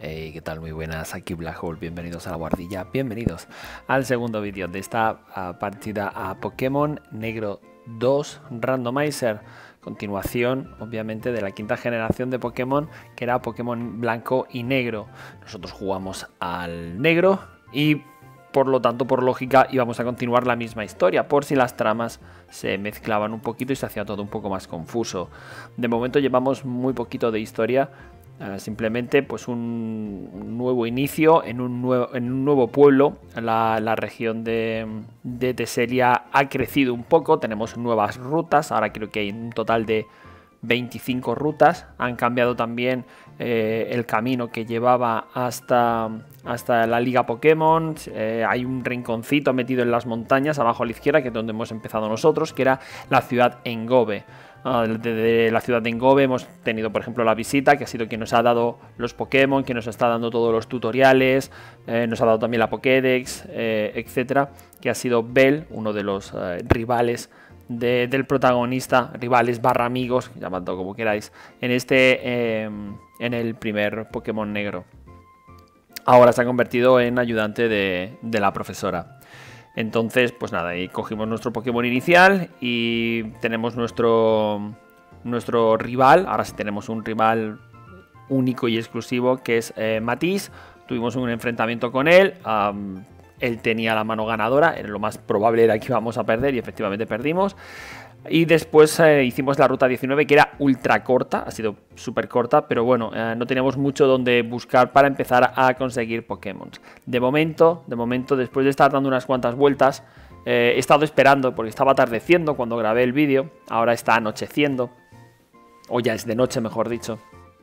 Hey, ¿qué tal? Muy buenas, aquí Black Hole, bienvenidos a la guardilla, bienvenidos al segundo vídeo de esta partida a Pokémon Negro 2 Randomizer, continuación obviamente de la quinta generación de Pokémon, que era Pokémon Blanco y Negro. Nosotros jugamos al Negro y por lo tanto, por lógica, íbamos a continuar la misma historia, por si las tramas se mezclaban un poquito y se hacía todo un poco más confuso. De momento llevamos muy poquito de historia. Simplemente pues un nuevo inicio en un nuevo pueblo. La región de Teselia ha crecido un poco, tenemos nuevas rutas, ahora creo que hay un total de 25 rutas. Han cambiado también el camino que llevaba hasta la Liga Pokémon. Hay un rinconcito metido en las montañas abajo a la izquierda, que es donde hemos empezado nosotros, que era la ciudad Engobe. Desde la ciudad de Engobe hemos tenido, por ejemplo, la visita, que ha sido quien nos ha dado los Pokémon, quien nos está dando todos los tutoriales, nos ha dado también la Pokédex, etcétera, que ha sido Bell, uno de los rivales del protagonista, rivales barra amigos, llamadlo como queráis, en el primer Pokémon Negro. Ahora se ha convertido en ayudante de la profesora. Entonces, pues nada, ahí cogimos nuestro Pokémon inicial y tenemos nuestro rival. Ahora sí tenemos un rival único y exclusivo, que es Matiz. Tuvimos un enfrentamiento con él. Él tenía la mano ganadora, lo más probable era que íbamos a perder y efectivamente perdimos. Y después hicimos la ruta 19, que era ultra corta, ha sido súper corta, pero bueno, no teníamos mucho donde buscar para empezar a conseguir Pokémon. De momento, después de estar dando unas cuantas vueltas, he estado esperando porque estaba atardeciendo cuando grabé el vídeo, ahora está anocheciendo, o ya es de noche mejor dicho.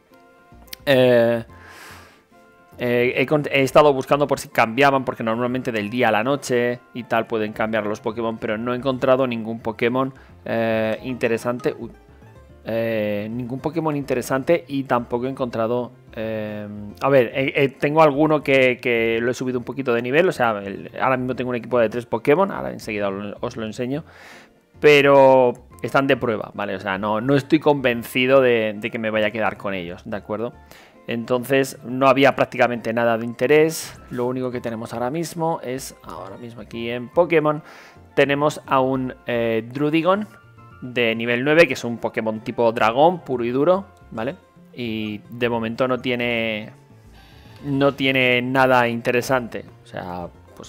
He estado buscando por si cambiaban, porque normalmente del día a la noche y tal pueden cambiar los Pokémon, pero no he encontrado ningún Pokémon interesante. Ningún Pokémon interesante y tampoco he encontrado... a ver, tengo alguno que lo he subido un poquito de nivel, o sea, ahora mismo tengo un equipo de 3 Pokémon, ahora enseguida os lo enseño, pero están de prueba, ¿vale? O sea, no estoy convencido de que me vaya a quedar con ellos, ¿de acuerdo? Entonces no había prácticamente nada de interés. Lo único que tenemos ahora mismo es, aquí en Pokémon, tenemos a un Druddigon de nivel 9, que es un Pokémon tipo dragón, puro y duro, ¿vale? Y de momento no tiene nada interesante. O sea,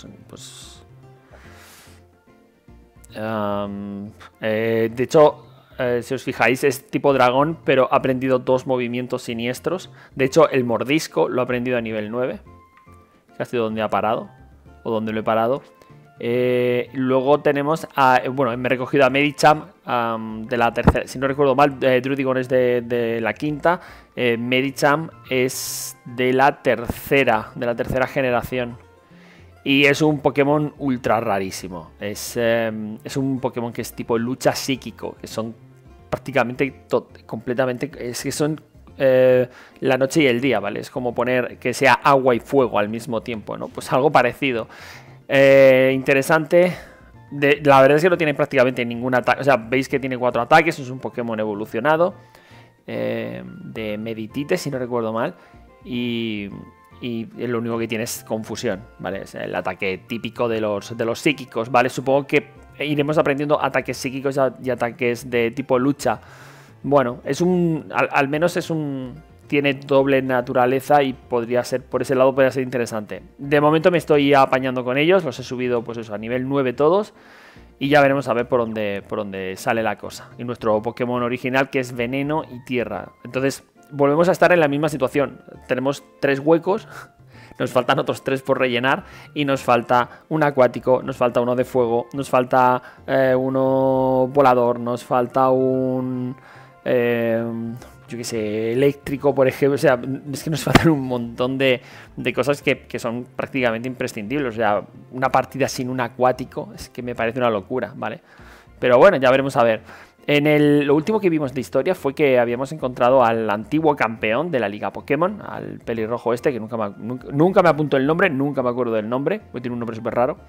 de hecho... si os fijáis, es tipo dragón, pero ha aprendido 2 movimientos siniestros. De hecho, el mordisco lo ha aprendido a nivel 9, que ha sido donde ha parado, o donde lo he parado. Luego tenemos bueno, me he recogido a Medicham de la tercera, si no recuerdo mal, Druddigon es de la quinta, Medicham es de la tercera generación. Y es un Pokémon ultra rarísimo. Es un Pokémon que es tipo lucha psíquico, que son prácticamente completamente... Es que son la noche y el día, ¿vale? Es como poner que sea agua y fuego al mismo tiempo, ¿no? Pues algo parecido. Interesante. La verdad es que no tiene prácticamente ningún ataque. O sea, veis que tiene 4 ataques. Es un Pokémon evolucionado. De Meditite, si no recuerdo mal. Y lo único que tiene es confusión, ¿vale? Es el ataque típico de los psíquicos, ¿vale? Supongo que iremos aprendiendo ataques psíquicos y ataques de tipo lucha. Bueno, al menos tiene doble naturaleza y podría ser, por ese lado podría ser interesante. De momento me estoy apañando con ellos, los he subido pues eso, a nivel 9 todos. Y ya veremos a ver por dónde sale la cosa. Y nuestro Pokémon original, que es Veneno y Tierra. Entonces... volvemos a estar en la misma situación. Tenemos 3 huecos, nos faltan otros 3 por rellenar y nos falta un acuático, nos falta uno de fuego, nos falta uno volador, nos falta un... yo qué sé, eléctrico, por ejemplo. O sea, es que nos faltan un montón de cosas que son prácticamente imprescindibles. O sea, una partida sin un acuático es que me parece una locura, ¿vale? Pero bueno, ya veremos a ver. Lo último que vimos de historia fue que habíamos encontrado al antiguo campeón de la Liga Pokémon, al pelirrojo este, que nunca me apunto el nombre, nunca me acuerdo del nombre, porque tiene un nombre súper raro.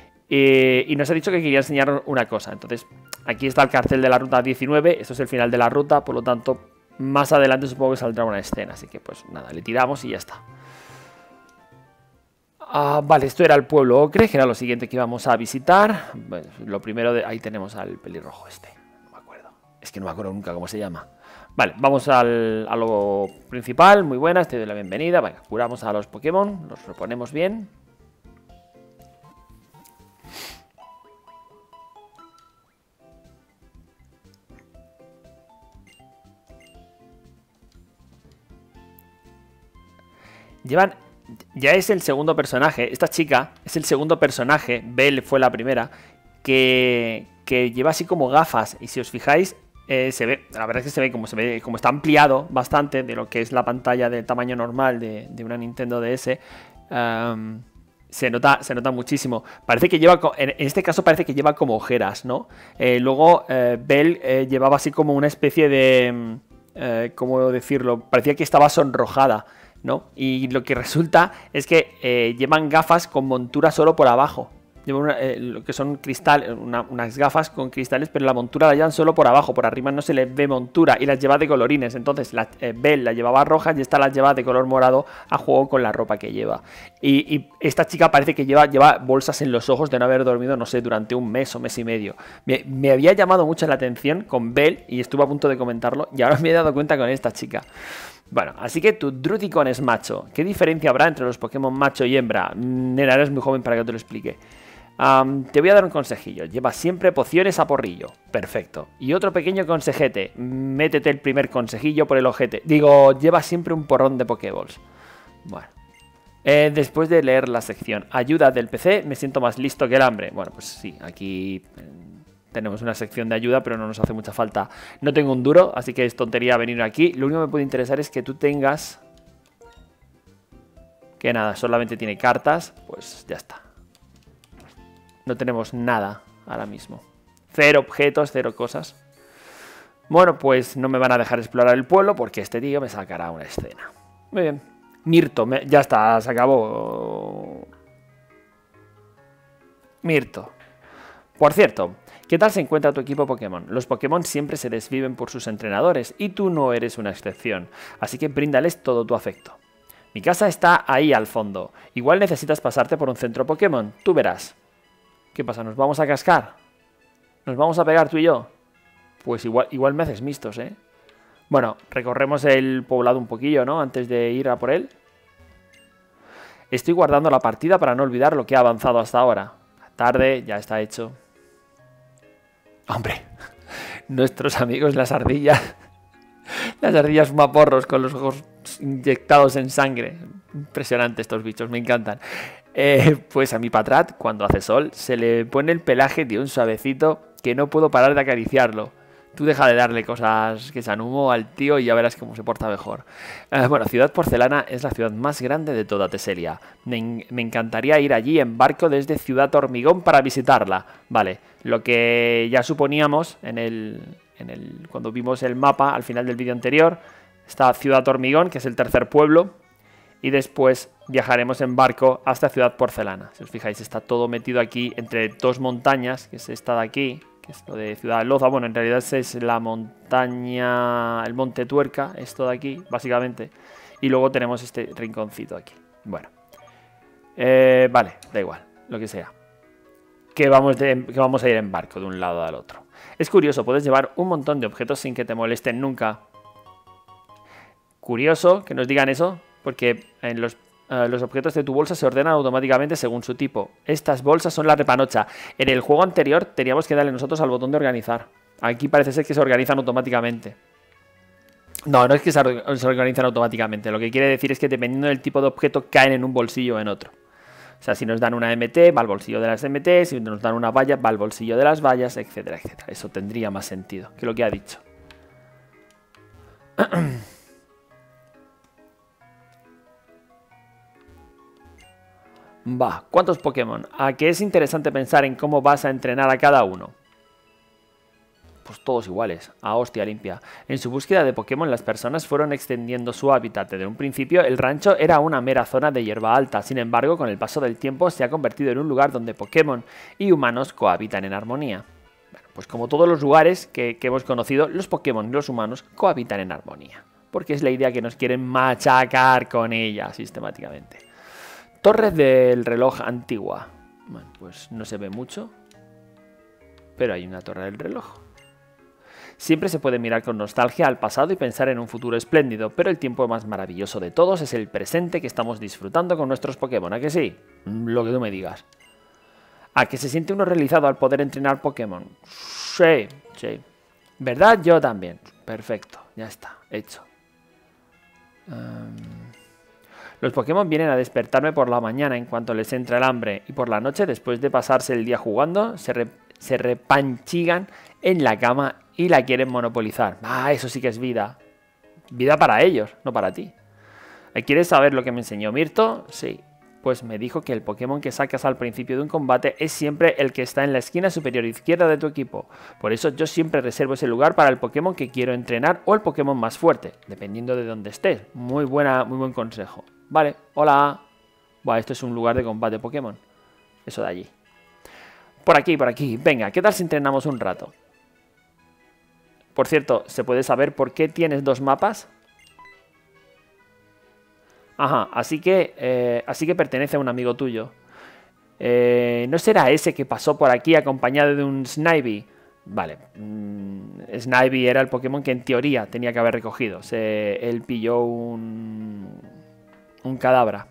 Y nos ha dicho que quería enseñar una cosa. Entonces, aquí está el cartel de la ruta 19, esto es el final de la ruta, por lo tanto, más adelante supongo que saldrá una escena. Así que pues nada, le tiramos y ya está. Vale, esto era el pueblo ocre, que era lo siguiente que íbamos a visitar. Bueno, lo primero de... Ahí tenemos al pelirrojo este. No me acuerdo. Es que no me acuerdo nunca cómo se llama. Vale, vamos a lo principal. Muy buenas, te doy la bienvenida. Venga, curamos a los Pokémon, los reponemos bien. Llevan... Ya es el segundo personaje, esta chica es el segundo personaje, Belle fue la primera, que lleva así como gafas. Y si os fijáis, se ve, la verdad es que se ve como está ampliado bastante de lo que es la pantalla de tamaño normal de una Nintendo DS. Se nota muchísimo. Parece que lleva, en este caso parece que lleva como ojeras, ¿no? Luego Belle llevaba así como una especie de... ¿cómo decirlo? Parecía que estaba sonrojada, ¿no? Y lo que resulta es que llevan gafas con montura solo por abajo. Llevan lo que son unas gafas con cristales, pero la montura la llevan solo por abajo. Por arriba no se le ve montura y las lleva de colorines. Entonces Belle la llevaba roja y esta la lleva de color morado a juego con la ropa que lleva. Y esta chica parece que lleva bolsas en los ojos de no haber dormido, no sé, durante un mes o mes y medio. Me había llamado mucho la atención con Belle y estuve a punto de comentarlo y ahora me he dado cuenta con esta chica. Bueno, así que tu Druticon es macho. ¿Qué diferencia habrá entre los Pokémon macho y hembra? Nena, eres muy joven para que te lo explique. Te voy a dar un consejillo. Lleva siempre pociones a porrillo. Perfecto. Y otro pequeño consejete. Métete el primer consejillo por el ojete. Digo, lleva siempre un porrón de Pokéballs. Bueno. Después de leer la sección ayuda del PC, me siento más listo que el hambre. Bueno, pues sí, aquí... tenemos una sección de ayuda, pero no nos hace mucha falta. No tengo un duro, así que es tontería venir aquí. Lo único que me puede interesar es que tú tengas... Que nada, solamente tiene cartas. Pues ya está. No tenemos nada ahora mismo. Cero objetos, cero cosas. Bueno, pues no me van a dejar explorar el pueblo porque este tío me sacará una escena. Muy bien. Mirto, ya está, se acabó. Mirto. Por cierto... ¿Qué tal se encuentra tu equipo Pokémon? Los Pokémon siempre se desviven por sus entrenadores y tú no eres una excepción, así que bríndales todo tu afecto. Mi casa está ahí al fondo, igual necesitas pasarte por un centro Pokémon, tú verás. ¿Qué pasa? ¿Nos vamos a cascar? ¿Nos vamos a pegar tú y yo? Pues igual me haces mistos, ¿eh? Bueno, recorremos el poblado un poquillo, ¿no? Antes de ir a por él. Estoy guardando la partida para no olvidar lo que ha avanzado hasta ahora. Tarde, ya está hecho. Hombre, nuestros amigos las ardillas. Las ardillas fumaporros con los ojos inyectados en sangre. Impresionante estos bichos, me encantan. Pues a mi Patrat, cuando hace sol, se le pone el pelaje de un suavecito que no puedo parar de acariciarlo. Tú deja de darle cosas que sean humo al tío y ya verás cómo se porta mejor. Bueno, Ciudad Porcelana es la ciudad más grande de toda Teselia. Me encantaría ir allí en barco desde Ciudad Hormigón para visitarla. Vale, lo que ya suponíamos cuando vimos el mapa al final del vídeo anterior, está Ciudad Hormigón, que es el tercer pueblo, y después viajaremos en barco hasta Ciudad Porcelana. Si os fijáis, está todo metido aquí entre dos montañas, que es esta de aquí, que es lo de Ciudad Loza. Bueno, en realidad es la montaña, el Monte Tuerca, esto de aquí, básicamente. Y luego tenemos este rinconcito aquí. Bueno. Vale, da igual, lo que sea. Que vamos a ir en barco de un lado al otro. Es curioso, puedes llevar un montón de objetos sin que te molesten nunca. Curioso que nos digan eso, porque en los objetos de tu bolsa se ordenan automáticamente según su tipo. Estas bolsas son la repanocha. En el juego anterior teníamos que darle nosotros al botón de organizar. Aquí parece ser que se organizan automáticamente. No, no es que se organizan automáticamente. Lo que quiere decir es que dependiendo del tipo de objeto caen en un bolsillo o en otro. O sea, si nos dan una MT, va al bolsillo de las MT. Si nos dan una valla, va al bolsillo de las vallas, etcétera, etcétera. Eso tendría más sentido que lo que ha dicho. Va, ¿cuántos Pokémon? ¿A qué es interesante pensar en cómo vas a entrenar a cada uno? Pues todos iguales, a hostia limpia. En su búsqueda de Pokémon, las personas fueron extendiendo su hábitat. Desde un principio, el rancho era una mera zona de hierba alta. Sin embargo, con el paso del tiempo, se ha convertido en un lugar donde Pokémon y humanos cohabitan en armonía. Bueno, pues como todos los lugares que hemos conocido, los Pokémon y los humanos cohabitan en armonía. Porque es la idea que nos quieren machacar con ella sistemáticamente. Torre del reloj antigua. Bueno, pues no se ve mucho, pero hay una torre del reloj. Siempre se puede mirar con nostalgia al pasado y pensar en un futuro espléndido, pero el tiempo más maravilloso de todos es el presente que estamos disfrutando con nuestros Pokémon, ¿a que sí? Lo que tú me digas. ¿A que se siente uno realizado al poder entrenar Pokémon? Sí, sí. ¿Verdad? Yo también. Perfecto, ya está, hecho. Los Pokémon vienen a despertarme por la mañana en cuanto les entra el hambre, y por la noche, después de pasarse el día jugando, se repanchigan en la cama y la quieren monopolizar. Ah, eso sí que es vida. Vida para ellos, no para ti. ¿Quieres saber lo que me enseñó Mirto? Sí. Pues me dijo que el Pokémon que sacas al principio de un combate es siempre el que está en la esquina superior izquierda de tu equipo. Por eso yo siempre reservo ese lugar para el Pokémon que quiero entrenar o el Pokémon más fuerte, dependiendo de dónde estés. Muy buen consejo. Vale, hola. Buah, esto es un lugar de combate Pokémon. Eso de allí. Por aquí, por aquí. Venga, ¿qué tal si entrenamos un rato? Por cierto, ¿se puede saber por qué tienes dos mapas? Ajá, así que pertenece a un amigo tuyo. ¿No será ese que pasó por aquí acompañado de un Snivy? Vale, Snivy era el Pokémon que en teoría tenía que haber recogido. Él pilló un Kadabra.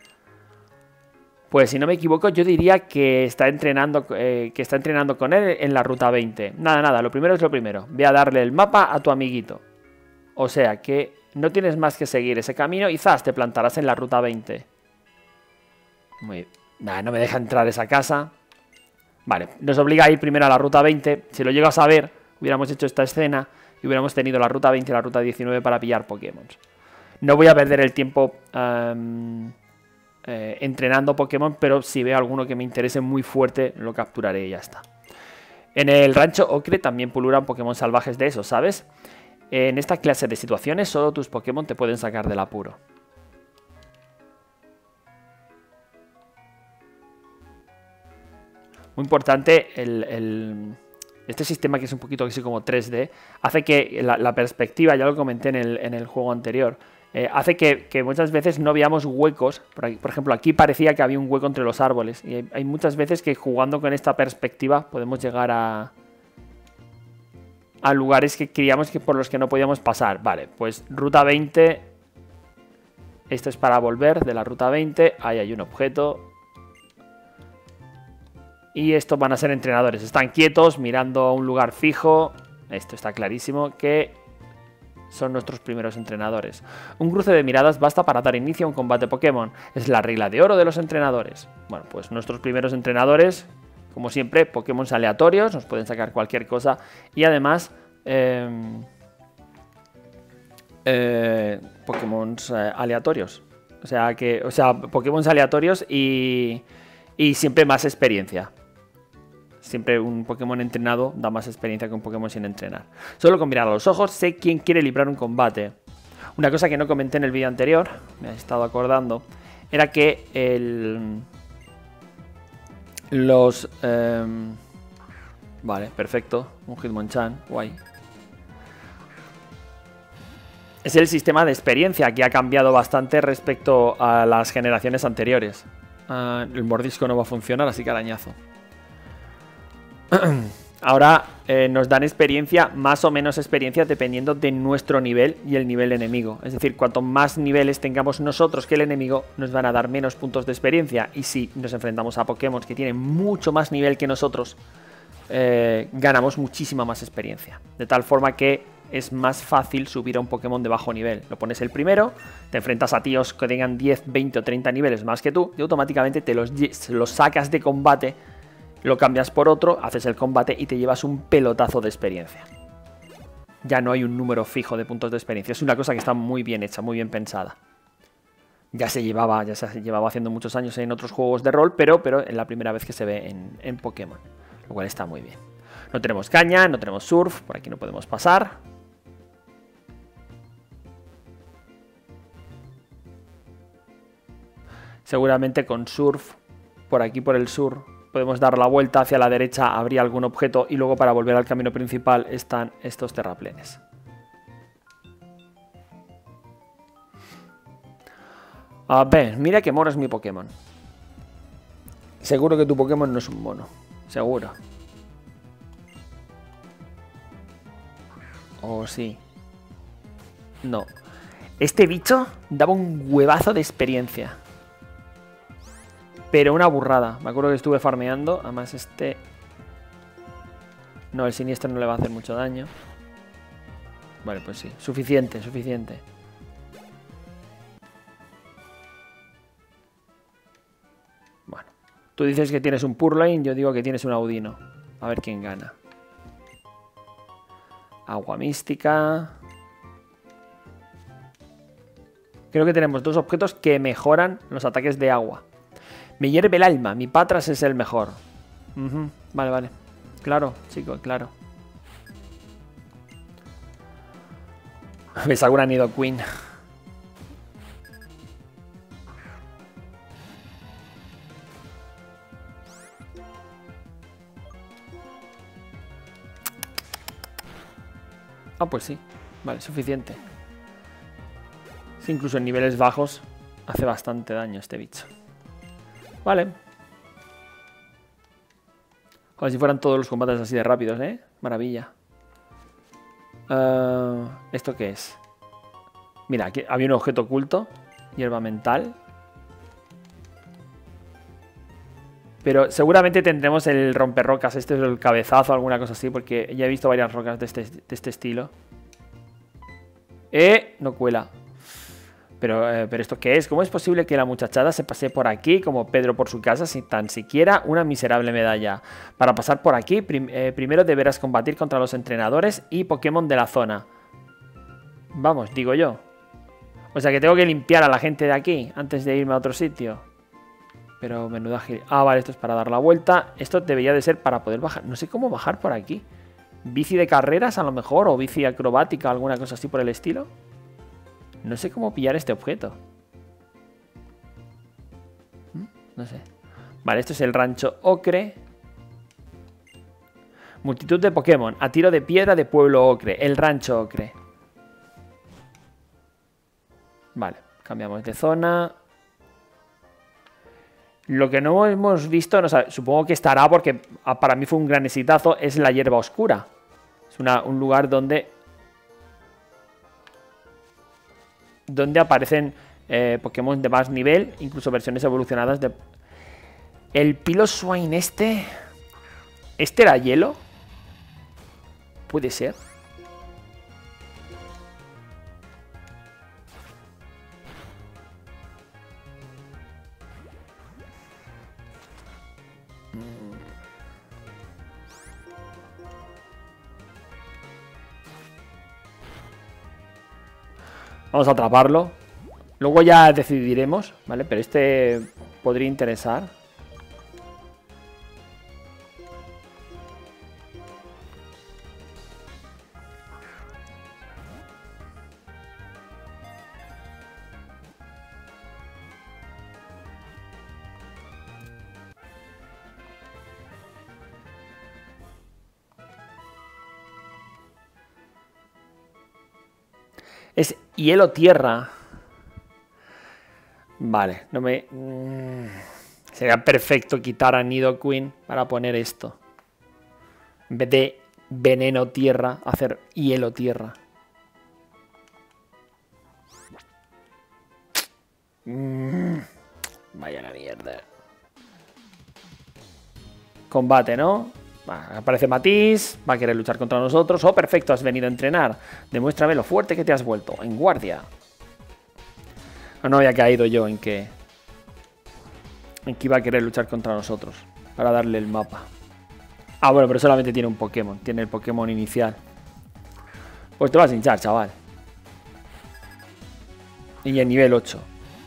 Pues si no me equivoco, yo diría que está entrenando con él en la ruta 20. Nada, lo primero es lo primero. Ve a darle el mapa a tu amiguito. O sea que no tienes más que seguir ese camino y quizás te plantarás en la ruta 20. Muy bien. Nah, no me deja entrar esa casa. Vale, nos obliga a ir primero a la ruta 20. Si lo llego a saber, hubiéramos hecho esta escena y hubiéramos tenido la ruta 20 y la ruta 19 para pillar Pokémon. No voy a perder el tiempo entrenando Pokémon, pero si veo alguno que me interese muy fuerte, lo capturaré y ya está. En el rancho Ocre también pululan Pokémon salvajes de esos, ¿sabes? En esta clase de situaciones solo tus Pokémon te pueden sacar del apuro. Muy importante, este sistema que es un poquito así como 3D, hace que la perspectiva, ya lo comenté en el juego anterior, hace que muchas veces no veamos huecos. Por ejemplo, aquí parecía que había un hueco entre los árboles. Y hay muchas veces que jugando con esta perspectiva podemos llegar a lugares que creíamos que por los que no podíamos pasar. Vale, pues ruta 20. Esto es para volver de la ruta 20. Ahí hay un objeto. Y estos van a ser entrenadores. Están quietos, mirando a un lugar fijo. Esto está clarísimo que son nuestros primeros entrenadores. Un cruce de miradas basta para dar inicio a un combate Pokémon. Es la regla de oro de los entrenadores. Bueno, pues nuestros primeros entrenadores, como siempre, Pokémon aleatorios. Nos pueden sacar cualquier cosa. Y además, Pokémon aleatorios. O sea, Pokémon aleatorios y siempre más experiencia. Siempre un Pokémon entrenado da más experiencia que un Pokémon sin entrenar. Solo con mirar a los ojos sé quién quiere librar un combate. Una cosa que no comenté en el vídeo anterior, me he estado acordando, era que vale, perfecto. Un Hitmonchan, guay. Es el sistema de experiencia que ha cambiado bastante respecto a las generaciones anteriores. El mordisco no va a funcionar, así que arañazo. Ahora nos dan experiencia, más o menos experiencia, dependiendo de nuestro nivel y el nivel enemigo. Es decir, cuanto más niveles tengamos nosotros que el enemigo, nos van a dar menos puntos de experiencia. Y si nos enfrentamos a Pokémon que tienen mucho más nivel que nosotros, ganamos muchísima más experiencia. De tal forma que es más fácil subir a un Pokémon de bajo nivel. Lo pones el primero, te enfrentas a tíos que tengan 10, 20 o 30 niveles más que tú y automáticamente te los sacas de combate. Lo cambias por otro, haces el combate y te llevas un pelotazo de experiencia. Ya no hay un número fijo de puntos de experiencia. Es una cosa que está muy bien hecha, muy bien pensada. Ya se llevaba haciendo muchos años en otros juegos de rol, pero es la primera vez que se ve en Pokémon. Lo cual está muy bien. No tenemos caña, no tenemos surf, por aquí no podemos pasar. Seguramente con surf, por aquí por el sur, podemos dar la vuelta hacia la derecha, habría algún objeto y luego para volver al camino principal están estos terraplenes. A ver, mira que mono es mi Pokémon. Seguro que tu Pokémon no es un mono. Seguro. ¿O sí? No. Este bicho daba un huevazo de experiencia. Pero una burrada. Me acuerdo que estuve farmeando. Además este... No, el siniestro no le va a hacer mucho daño. Vale, pues sí. Suficiente, suficiente. Bueno. Tú dices que tienes un Purloin, yo digo que tienes un Audino. A ver quién gana. Agua mística. Creo que tenemos dos objetos que mejoran los ataques de agua. Me hierve el alma. Mi Patras es el mejor. Vale, vale. Claro, chico, claro. Me saco una Nidoqueen. Ah, pues sí. Vale, suficiente. Sí, incluso en niveles bajos hace bastante daño este bicho. Vale. Joder, si fueran todos los combates así de rápidos, ¿eh? Maravilla. ¿Esto qué es? Mira, aquí había un objeto oculto. Hierba mental. Pero seguramente tendremos el romperrocas. Este es el cabezazo o alguna cosa así. Porque ya he visto varias rocas de este estilo. No cuela. Pero ¿esto qué es? ¿Cómo es posible que la muchachada se pase por aquí como Pedro por su casa sin tan siquiera una miserable medalla? Para pasar por aquí, primero deberás combatir contra los entrenadores y Pokémon de la zona. Vamos, digo yo. O sea que tengo que limpiar a la gente de aquí antes de irme a otro sitio. Pero menuda gil... Ah, vale, esto es para dar la vuelta. Esto debería de ser para poder bajar. No sé cómo bajar por aquí. ¿Bici de carreras a lo mejor? ¿O bici acrobática? ¿Alguna cosa así por el estilo? No sé cómo pillar este objeto. No sé. Vale, esto es el rancho Ocre. Multitud de Pokémon. A tiro de piedra de Pueblo Ocre. El rancho Ocre. Vale, cambiamos de zona. Lo que no hemos visto, no sé, supongo que estará porque para mí fue un gran exitazo, es la hierba oscura. Es un lugar donde aparecen Pokémon de más nivel, incluso versiones evolucionadas de... El Piloswine este... ¿Este era hielo? Puede ser. Vamos a atraparlo. Luego ya decidiremos, ¿vale? Pero este podría interesar. Es hielo-tierra. Vale, no me... Sería perfecto quitar a Nidoqueen para poner esto. En vez de veneno-tierra, hacer hielo-tierra. Vaya la mierda. Combate, ¿no? Aparece Matiz, va a querer luchar contra nosotros. Oh, perfecto, has venido a entrenar. Demuéstrame lo fuerte que te has vuelto. En guardia. No había caído yo en que iba a querer luchar contra nosotros. Para darle el mapa. Ah, bueno, pero solamente tiene un Pokémon. Tiene el Pokémon inicial. Pues te vas a hinchar, chaval. Y en nivel 8.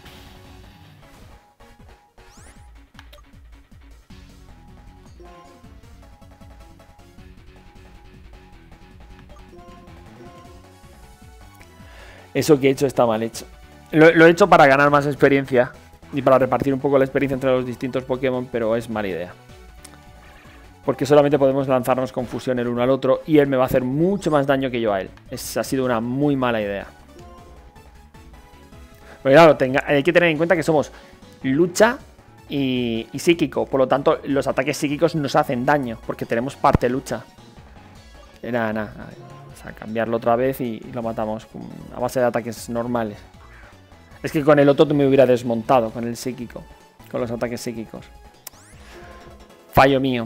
Eso que he hecho está mal hecho. Lo he hecho para ganar más experiencia y para repartir un poco la experiencia entre los distintos Pokémon, pero es mala idea. Porque solamente podemos lanzarnos con fusión el uno al otro y él me va a hacer mucho más daño que yo a él. Ha sido una muy mala idea. Pero claro, hay que tener en cuenta que somos lucha y psíquico. Por lo tanto, los ataques psíquicos nos hacen daño, porque tenemos parte lucha. Nada. O sea, cambiarlo otra vez y lo matamos a base de ataques normales. Es que con el otro me hubiera desmontado, con el psíquico. Con los ataques psíquicos. Fallo mío.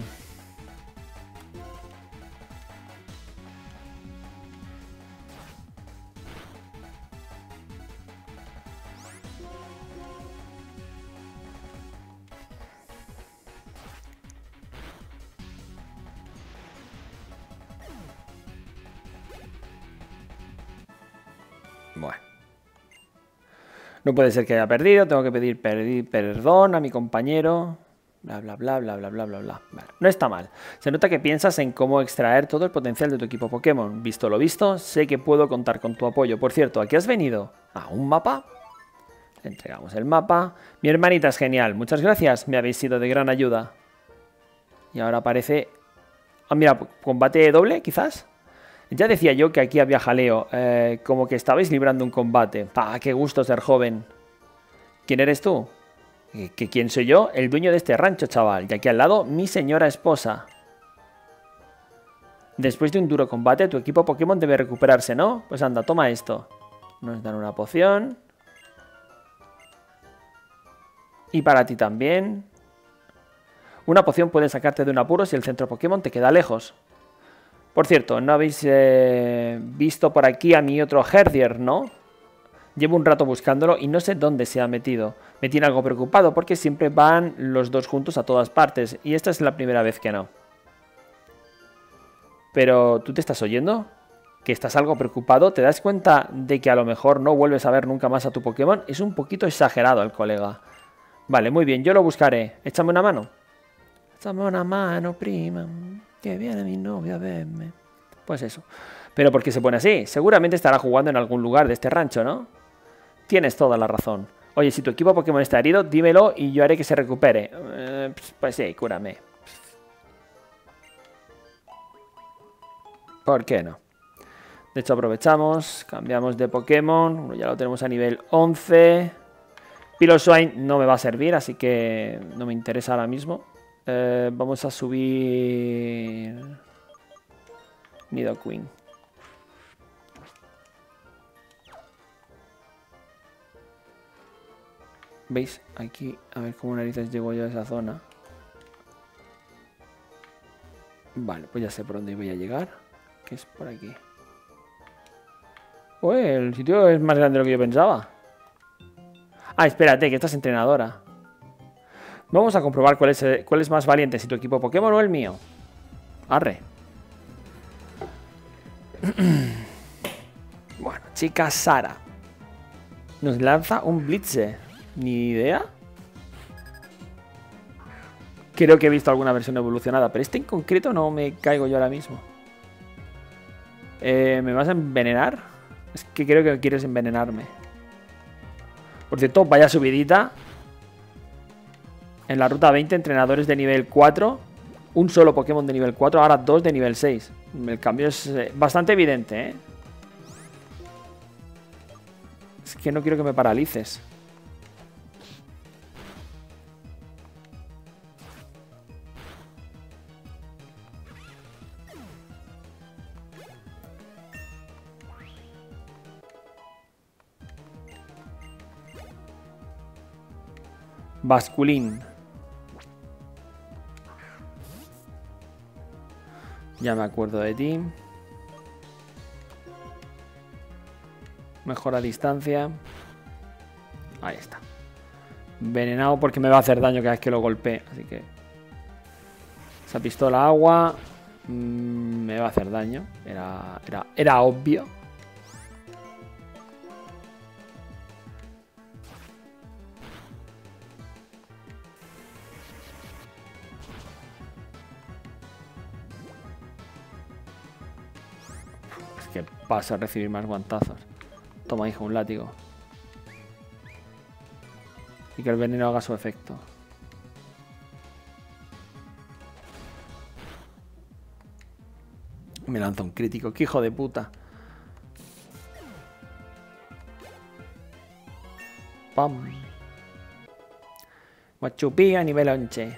Bueno. No puede ser que haya perdido. Tengo que pedir perdón a mi compañero. Bla, bla, bla, bla, bla, bla, bla, bla. Vale, no está mal. Se nota que piensas en cómo extraer todo el potencial de tu equipo Pokémon. Visto lo visto, sé que puedo contar con tu apoyo. Por cierto, ¿a qué has venido? ¿A un mapa? Le entregamos el mapa. Mi hermanita es genial. Muchas gracias. Me habéis sido de gran ayuda. Y ahora aparece... Ah, mira, combate doble, quizás. Ya decía yo que aquí había jaleo. Como que estabais librando un combate. ¡Ah, qué gusto ser joven! ¿Quién eres tú? ¿Que quién soy yo? El dueño de este rancho, chaval. Y aquí al lado, mi señora esposa. Después de un duro combate, tu equipo Pokémon debe recuperarse, ¿no? Pues anda, toma esto. Nos dan una poción. Y para ti también. Una poción puede sacarte de un apuro si el centro Pokémon te queda lejos. Por cierto, no habéis visto por aquí a mi otro Herdier, ¿no? Llevo un rato buscándolo y no sé dónde se ha metido. Me tiene algo preocupado porque siempre van los dos juntos a todas partes. Y esta es la primera vez que no. Pero, ¿tú te estás oyendo? ¿Que estás algo preocupado? ¿Te das cuenta de que a lo mejor no vuelves a ver nunca más a tu Pokémon? Es un poquito exagerado el colega. Vale, muy bien, yo lo buscaré. Échame una mano. Échame una mano, prima. Que viene mi novia a verme. Pues eso. ¿Pero por qué se pone así? Seguramente estará jugando en algún lugar de este rancho, ¿no? Tienes toda la razón. Oye, si tu equipo Pokémon está herido, dímelo y yo haré que se recupere. Pues sí, cúrame. ¿Por qué no? De hecho, aprovechamos, cambiamos de Pokémon. Ya lo tenemos a nivel 11. Piloswine no me va a servir, así que no me interesa ahora mismo. Vamos a subir... Nidoqueen. ¿Veis? Aquí, a ver cómo narices llego yo a esa zona. Vale, pues ya sé por dónde voy a llegar. Que es por aquí. Uy, el sitio es más grande de lo que yo pensaba. Ah, espérate, que esta es entrenadora. Vamos a comprobar cuál es más valiente, si tu equipo Pokémon o el mío. Arre. Bueno, chica Sara. Nos lanza un Blitze. Ni idea. Creo que he visto alguna versión evolucionada, pero este en concreto no me caigo yo ahora mismo. ¿Me vas a envenenar? Es que creo que quieres envenenarme. Por cierto, vaya subidita. En la ruta 20, entrenadores de nivel 4. Un solo Pokémon de nivel 4, ahora dos de nivel 6. El cambio es bastante evidente, ¿eh? Es que no quiero que me paralices. Basculín. Ya me acuerdo de ti. Mejora distancia. Ahí está. Envenenado porque me va a hacer daño cada vez que lo golpee. Así que... Esa pistola agua... me va a hacer daño. Era obvio. Que pasa a recibir más guantazos. Toma, hijo, un látigo. Y que el veneno haga su efecto. Me lanza un crítico. ¡Qué hijo de puta! Pam. Guachupí a nivel 11.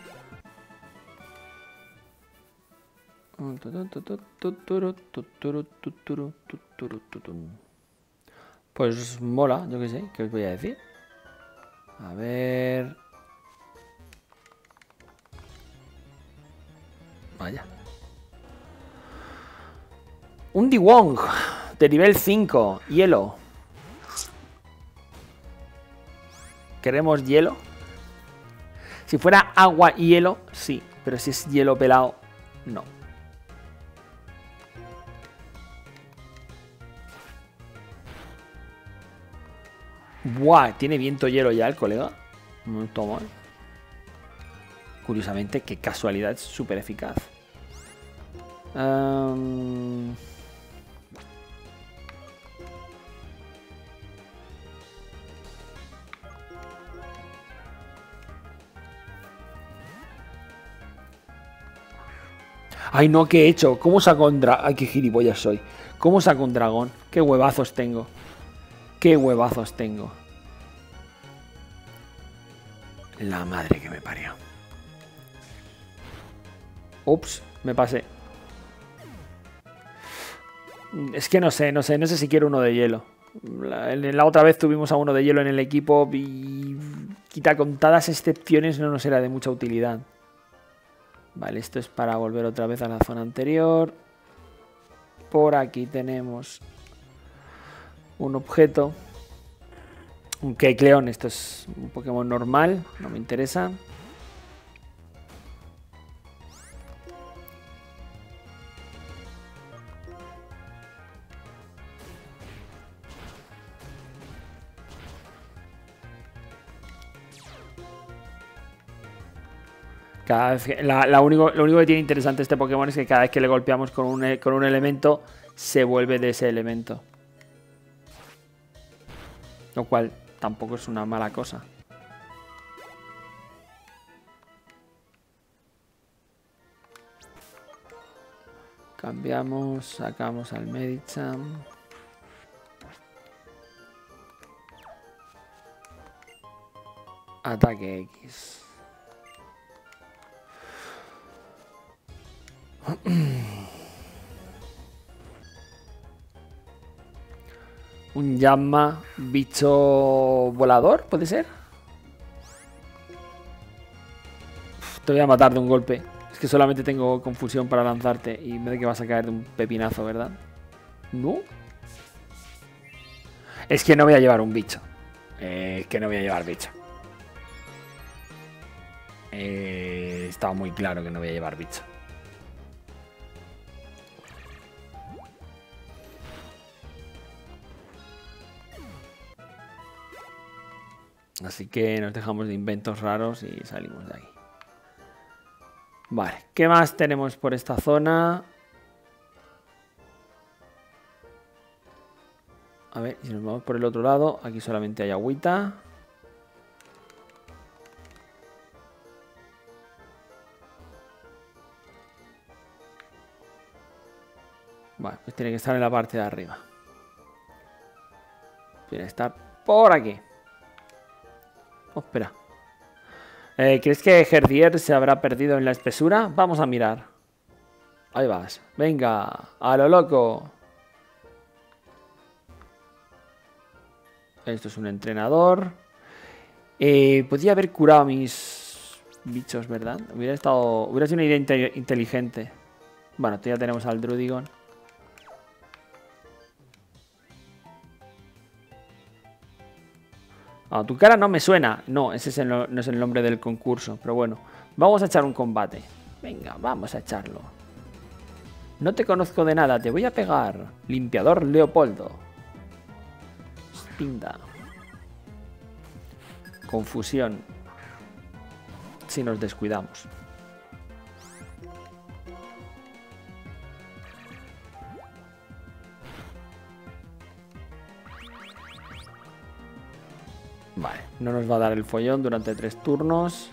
Pues mola, yo qué sé, ¿qué os voy a decir? A ver... Vaya. Un Diwong de nivel 5, hielo. ¿Queremos hielo? Si fuera agua y hielo, sí. Pero si es hielo pelado, no. Buah, tiene viento hielo ya el colega. No está mal. Curiosamente, qué casualidad, es súper eficaz. Ay, no, ¿qué he hecho? ¿Cómo saco un dragón? Ay, qué gilipollas soy. ¿Cómo saco un dragón? Qué huevazos tengo. Qué huevazos tengo. La madre que me parió. Ups, me pasé. Es que no sé si quiero uno de hielo. La otra vez tuvimos a uno de hielo en el equipo y quita contadas excepciones no nos era de mucha utilidad. Vale, esto es para volver otra vez a la zona anterior. Por aquí tenemos un objeto. Un Kecleon, esto es un Pokémon normal, no me interesa. Cada vez que, lo único que tiene interesante este Pokémon es que cada vez que le golpeamos con un elemento, se vuelve de ese elemento. Lo cual tampoco es una mala cosa. Cambiamos, sacamos al Medicham. Ataque X. Un llama bicho volador, ¿puede ser? Te voy a matar de un golpe. Es que solamente tengo confusión para lanzarte y me de que vas a caer de un pepinazo, ¿verdad? ¿No? Es que no voy a llevar un bicho. Es que no voy a llevar bicho. Estaba muy claro que no voy a llevar bicho. Así que nos dejamos de inventos raros y salimos de aquí. Vale, ¿qué más tenemos por esta zona? A ver, si nos vamos por el otro lado, aquí solamente hay agüita. Vale, pues tiene que estar en la parte de arriba. Tiene que estar por aquí. Oh, espera. ¿Crees que Herdier se habrá perdido en la espesura? Vamos a mirar. Ahí vas. Venga, a lo loco. Esto es un entrenador. Podría haber curado a mis bichos, ¿verdad? Hubiera sido una idea inteligente. Bueno, ya tenemos al Drudigon. Ah, tu cara no me suena. No, ese no es el nombre del concurso. Pero bueno, vamos a echar un combate. Venga, vamos a echarlo. No te conozco de nada, te voy a pegar. Limpiador Leopoldo. Spinda. Confusión. Si nos descuidamos. Vale, no nos va a dar el follón durante 3 turnos.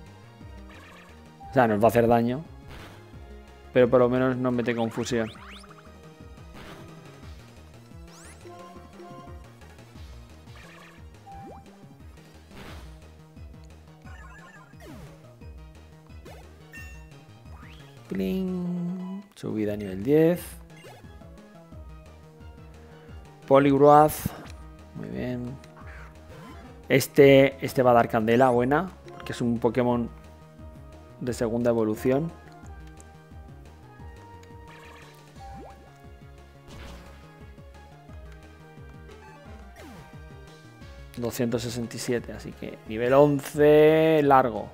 O sea, nos va a hacer daño. Pero por lo menos no mete confusión. Cling. Subida a nivel 10. Poliwrath. Muy bien. Este va a dar candela buena, porque es un Pokémon de segunda evolución. ...267, así que nivel 11 largo.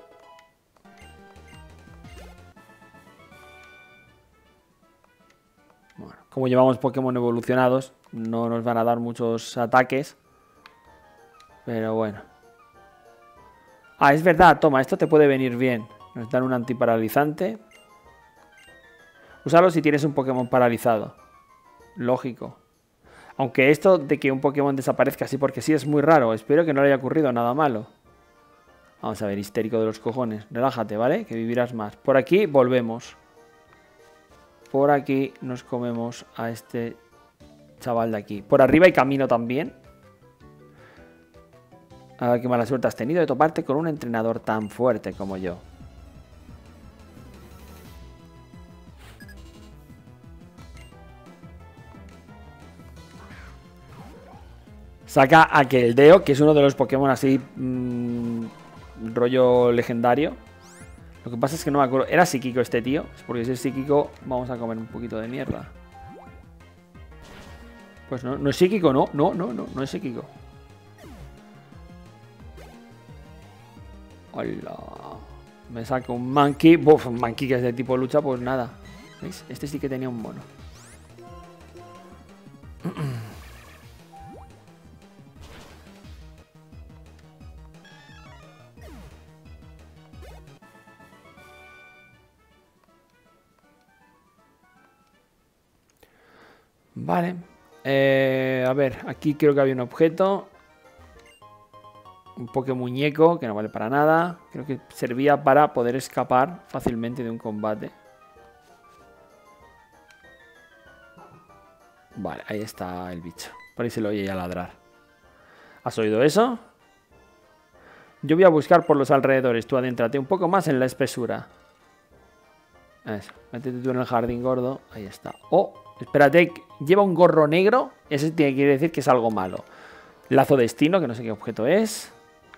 Bueno, como llevamos Pokémon evolucionados, no nos van a dar muchos ataques. Pero bueno. Ah, es verdad, toma, esto te puede venir bien. Nos dan un antiparalizante. Úsalo si tienes un Pokémon paralizado. Lógico. Aunque esto de que un Pokémon desaparezca así porque sí es muy raro. Espero que no le haya ocurrido nada malo. Vamos a ver, histérico de los cojones. Relájate, ¿vale? Que vivirás más. Por aquí volvemos. Por aquí nos comemos a este chaval de aquí. Por arriba hay camino también. A ver qué mala suerte has tenido de toparte con un entrenador tan fuerte como yo. Saca a Keldeo, que es uno de los Pokémon así... rollo legendario. Lo que pasa es que no me acuerdo... Era psíquico este tío. Porque si es psíquico vamos a comer un poquito de mierda. Pues no, no es psíquico, no. No es psíquico. Hola. Me saco un Monkey. Buf, un Monkey que es de tipo lucha, pues nada. ¿Veis? Este sí que tenía un mono. Vale. A ver, aquí creo que había un objeto. Un Pokémuñeco que no vale para nada. Creo que servía para poder escapar fácilmente de un combate. Vale, ahí está el bicho. Por ahí se lo oye ya ladrar. ¿Has oído eso? Yo voy a buscar por los alrededores. Tú adéntrate un poco más en la espesura. Eso. Métete tú en el jardín gordo. Ahí está. Oh, espérate. Lleva un gorro negro. Eso quiere decir que es algo malo. Lazo destino, que no sé qué objeto es.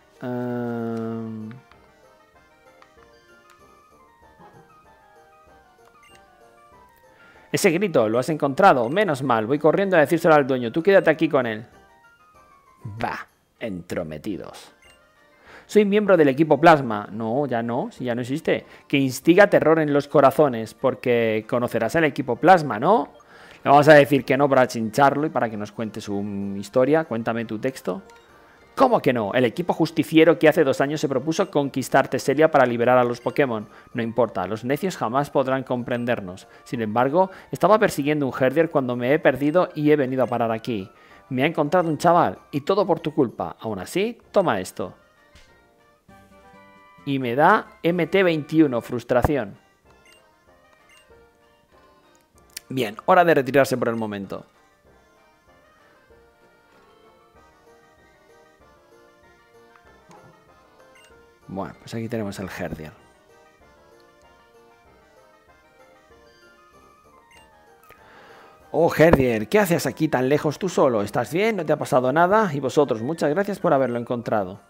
Ese grito, ¿lo has encontrado? Menos mal, voy corriendo a decírselo al dueño. Tú quédate aquí con él. Bah, entrometidos. Soy miembro del equipo Plasma. No, ya no, si ya no existe. Que instiga terror en los corazones, porque conocerás al equipo Plasma, ¿no? Le vamos a decir que no para chincharlo y para que nos cuente su historia. Cuéntame tu texto. ¿Cómo que no? El equipo justiciero que hace 2 años se propuso conquistar Teselia para liberar a los Pokémon. No importa, los necios jamás podrán comprendernos. Sin embargo, estaba persiguiendo un Herdier cuando me he perdido y he venido a parar aquí. Me ha encontrado un chaval, y todo por tu culpa. Aún así, toma esto. Y me da MT21, frustración. Bien, hora de retirarse por el momento. Bueno, pues aquí tenemos el Herdier. Oh, Herdier, ¿qué haces aquí tan lejos tú solo? ¿Estás bien? ¿No te ha pasado nada? Y vosotros, muchas gracias por haberlo encontrado.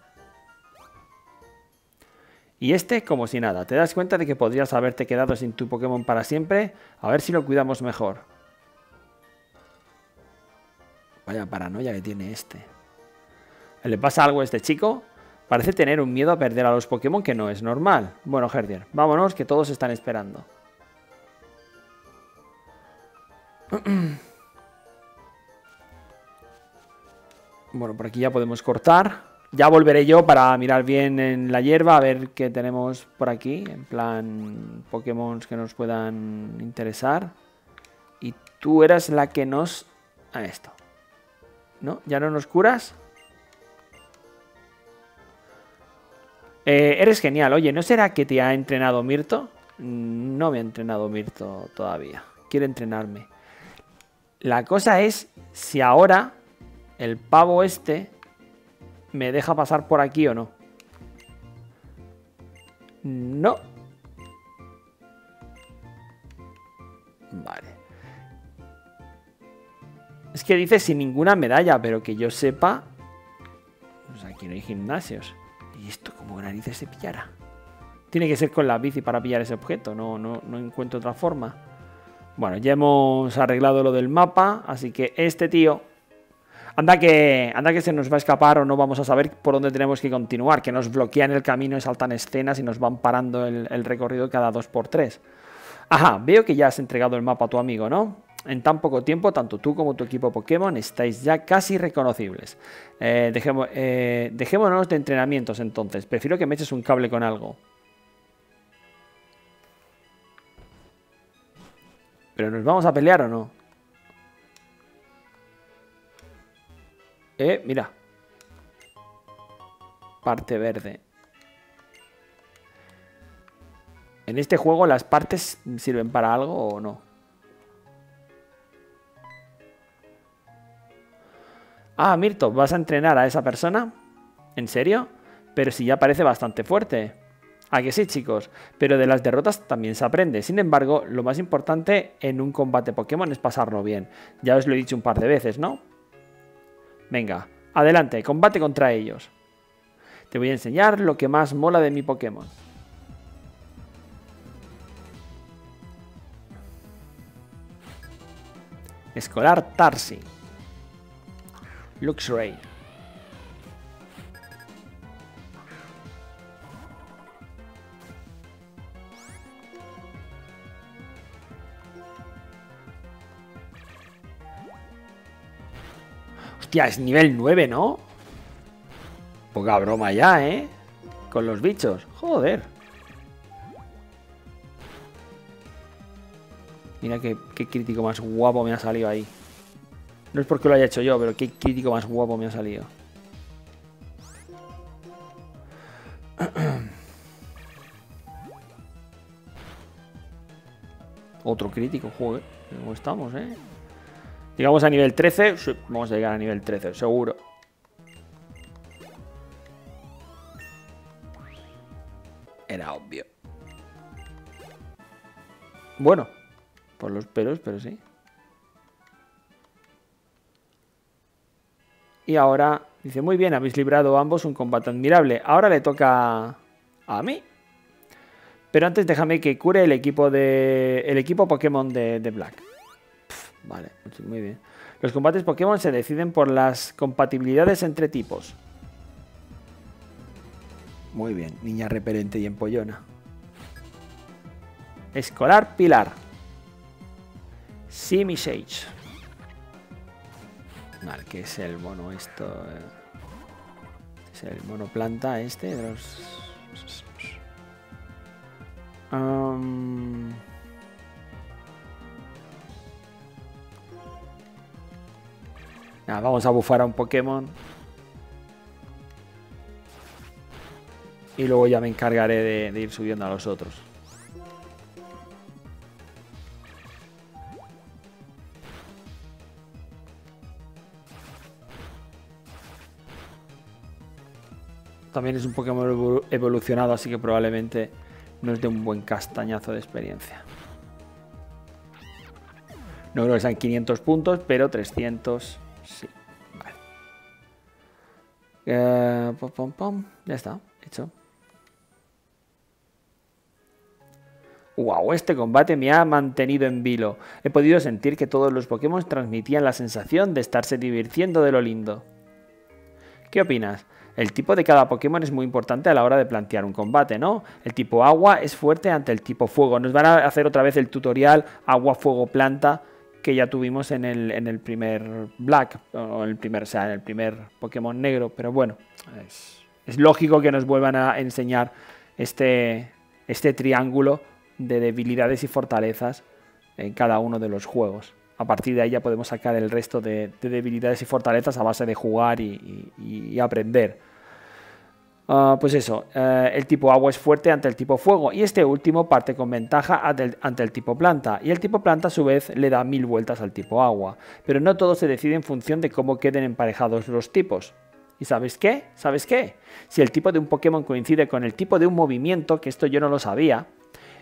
Y este, como si nada. ¿Te das cuenta de que podrías haberte quedado sin tu Pokémon para siempre? A ver si lo cuidamos mejor. Vaya paranoia que tiene este. ¿Le pasa algo a este chico? Parece tener un miedo a perder a los Pokémon que no es normal. Bueno, Herdier, vámonos que todos están esperando. Bueno, por aquí ya podemos cortar. Ya volveré yo para mirar bien en la hierba, a ver qué tenemos por aquí. En plan, Pokémon que nos puedan interesar. Y tú eras la que nos... a esto. ¿No? ¿Ya no nos curas? Eres genial. Oye, ¿no será que te ha entrenado Mirto? No me ha entrenado Mirto todavía. Quiere entrenarme. La cosa es si ahora el pavo este me deja pasar por aquí o no. No. Vale. Es que dice sin ninguna medalla, pero que yo sepa... Pues aquí no hay gimnasios. ¿Y esto cómo narices se pillará? Tiene que ser con la bici para pillar ese objeto. No encuentro otra forma. Bueno, ya hemos arreglado lo del mapa. Así que este tío... Anda que se nos va a escapar o no vamos a saber por dónde tenemos que continuar. Que nos bloquean el camino y saltan escenas y nos van parando el recorrido cada 2×3. Ajá, veo que ya has entregado el mapa a tu amigo, ¿no? En tan poco tiempo, tanto tú como tu equipo Pokémon estáis ya casi reconocibles. Dejémonos de entrenamientos entonces. Prefiero que me eches un cable con algo. ¿Pero nos vamos a pelear o no? Mira. Parte verde. ¿En este juego las partes sirven para algo o no? Ah, Mirto, ¿vas a entrenar a esa persona? ¿En serio? Pero si ya parece bastante fuerte. ¿A que sí, chicos? Pero de las derrotas también se aprende. Sin embargo, lo más importante en un combate Pokémon es pasarlo bien. Ya os lo he dicho un par de veces, ¿no? Venga, adelante, combate contra ellos. Te voy a enseñar lo que más mola de mi Pokémon. Escolar Tarsi. Luxray. Hostia, es nivel 9, ¿no? Poca broma ya, ¿eh? Con los bichos. Joder. Mira qué crítico más guapo me ha salido ahí. No es porque lo haya hecho yo, pero qué crítico más guapo me ha salido. Otro crítico, joder. ¿Cómo estamos, eh? Llegamos a nivel 13. Sí, vamos a llegar a nivel 13, seguro. Era obvio. Bueno, por los pelos, pero sí. Y ahora, dice, muy bien, habéis librado ambos un combate admirable. Ahora le toca a mí. Pero antes déjame que cure el equipo Pokémon de Black. Vale, muy bien. Los combates Pokémon se deciden por las compatibilidades entre tipos. Muy bien, niña repelente y empollona. Escolar Pilar. Simisage. Vale, que es el mono esto. Es el mono planta este de los... Nada, vamos a bufar a un Pokémon. Y luego ya me encargaré de ir subiendo a los otros. También es un Pokémon evolucionado, así que probablemente nos dé un buen castañazo de experiencia. No creo que sean 500 puntos, pero 300 sí. Vale. Ya está, hecho. Wow, este combate me ha mantenido en vilo. He podido sentir que todos los Pokémon transmitían la sensación de estarse divirtiendo de lo lindo. ¿Qué opinas? El tipo de cada Pokémon es muy importante a la hora de plantear un combate, ¿no? El tipo agua es fuerte ante el tipo fuego. Nos van a hacer otra vez el tutorial agua, fuego, planta que ya tuvimos en el primer Black, o en el primer Pokémon negro, pero bueno, es lógico que nos vuelvan a enseñar este triángulo de debilidades y fortalezas en cada uno de los juegos. A partir de ahí ya podemos sacar el resto de debilidades y fortalezas a base de jugar y aprender. Pues eso, el tipo agua es fuerte ante el tipo fuego y este último parte con ventaja ante el tipo planta. Y el tipo planta a su vez le da 1000 vueltas al tipo agua. Pero no todo se decide en función de cómo queden emparejados los tipos. ¿Y sabes qué? ¿Sabes qué? Si el tipo de un Pokémon coincide con el tipo de un movimiento, que esto yo no lo sabía,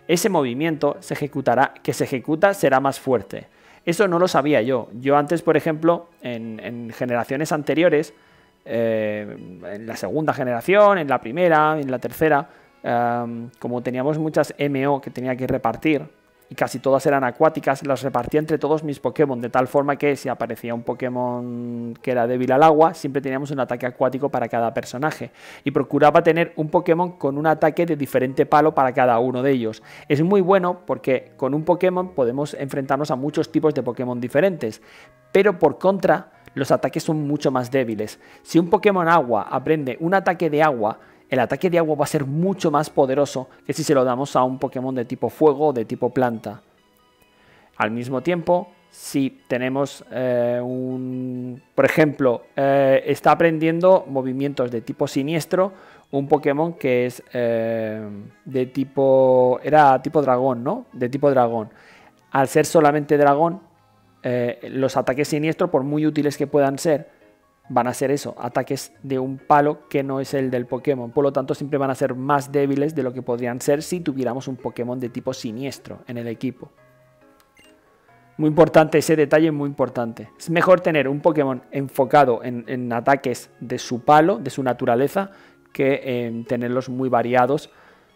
ese movimiento se ejecuta será más fuerte. Eso no lo sabía yo. Yo antes, por ejemplo, en generaciones anteriores, en la segunda generación, en la primera, en la tercera, como teníamos muchas MO que tenía que repartir, y casi todas eran acuáticas, las repartía entre todos mis Pokémon, de tal forma que si aparecía un Pokémon que era débil al agua, siempre teníamos un ataque acuático para cada personaje. Y procuraba tener un Pokémon con un ataque de diferente palo para cada uno de ellos. Es muy bueno porque con un Pokémon podemos enfrentarnos a muchos tipos de Pokémon diferentes, pero por contra, los ataques son mucho más débiles. Si un Pokémon agua aprende un ataque de agua, el ataque de agua va a ser mucho más poderoso que si se lo damos a un Pokémon de tipo fuego o de tipo planta. Al mismo tiempo, si tenemos por ejemplo, está aprendiendo movimientos de tipo siniestro, un Pokémon que es de tipo... era tipo dragón, ¿no? De tipo dragón. Al ser solamente dragón, los ataques siniestros, por muy útiles que puedan ser, van a ser eso, ataques de un palo que no es el del Pokémon. Por lo tanto, siempre van a ser más débiles de lo que podrían ser si tuviéramos un Pokémon de tipo siniestro en el equipo. Muy importante ese detalle, muy importante. Es mejor tener un Pokémon enfocado en ataques de su palo, de su naturaleza, que tenerlos muy variados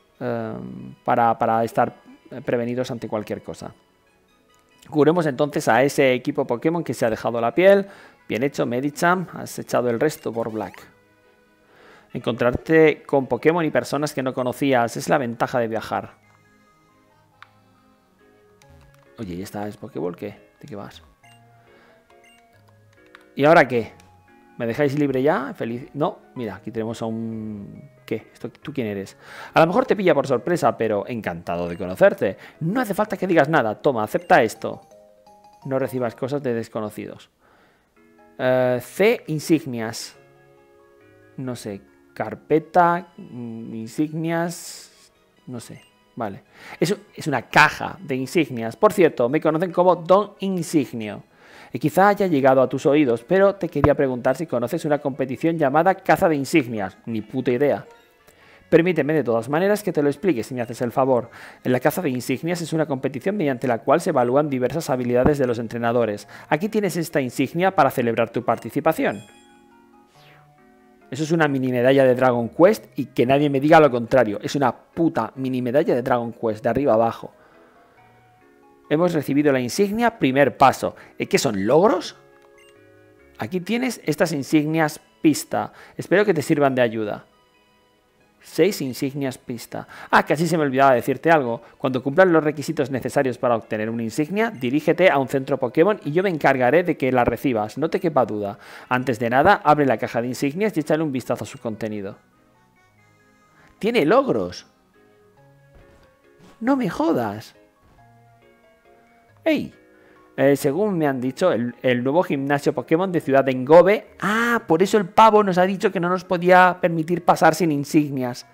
para estar prevenidos ante cualquier cosa. Curemos entonces a ese equipo Pokémon que se ha dejado la piel. Bien hecho, Medicham, has echado el resto por Black. Encontrarte con Pokémon y personas que no conocías es la ventaja de viajar. Oye, ¿y esta es Pokéball qué? ¿De qué vas? ¿Y ahora qué? ¿Me dejáis libre ya? Feliz. No, mira, aquí tenemos a un... ¿Qué? ¿Tú quién eres? A lo mejor te pilla por sorpresa, pero encantado de conocerte. No hace falta que digas nada. Toma, acepta esto. No recibas cosas de desconocidos. C, insignias. No sé, carpeta, insignias, no sé, vale. Eso es una caja de insignias. Por cierto, me conocen como Don Insignio. Y quizá haya llegado a tus oídos, pero te quería preguntar si conoces una competición llamada Caza de Insignias. Ni puta idea. Permíteme de todas maneras que te lo explique si me haces el favor. En la caza de insignias es una competición mediante la cual se evalúan diversas habilidades de los entrenadores. Aquí tienes esta insignia para celebrar tu participación. Eso es una mini medalla de Dragon Quest y que nadie me diga lo contrario. Es una puta mini medalla de Dragon Quest, de arriba abajo. Hemos recibido la insignia, primer paso. ¿Qué son, logros? Aquí tienes estas insignias pista. Espero que te sirvan de ayuda. 6 insignias pista. Ah, casi se me olvidaba decirte algo. Cuando cumplan los requisitos necesarios para obtener una insignia, dirígete a un centro Pokémon y yo me encargaré de que la recibas, no te quepa duda. Antes de nada, abre la caja de insignias y échale un vistazo a su contenido. ¡Tiene logros! ¡No me jodas! ¡Ey! Según me han dicho, el nuevo gimnasio Pokémon de Ciudad Engobe... Ah, por eso el pavo nos ha dicho que no nos podía permitir pasar sin insignias.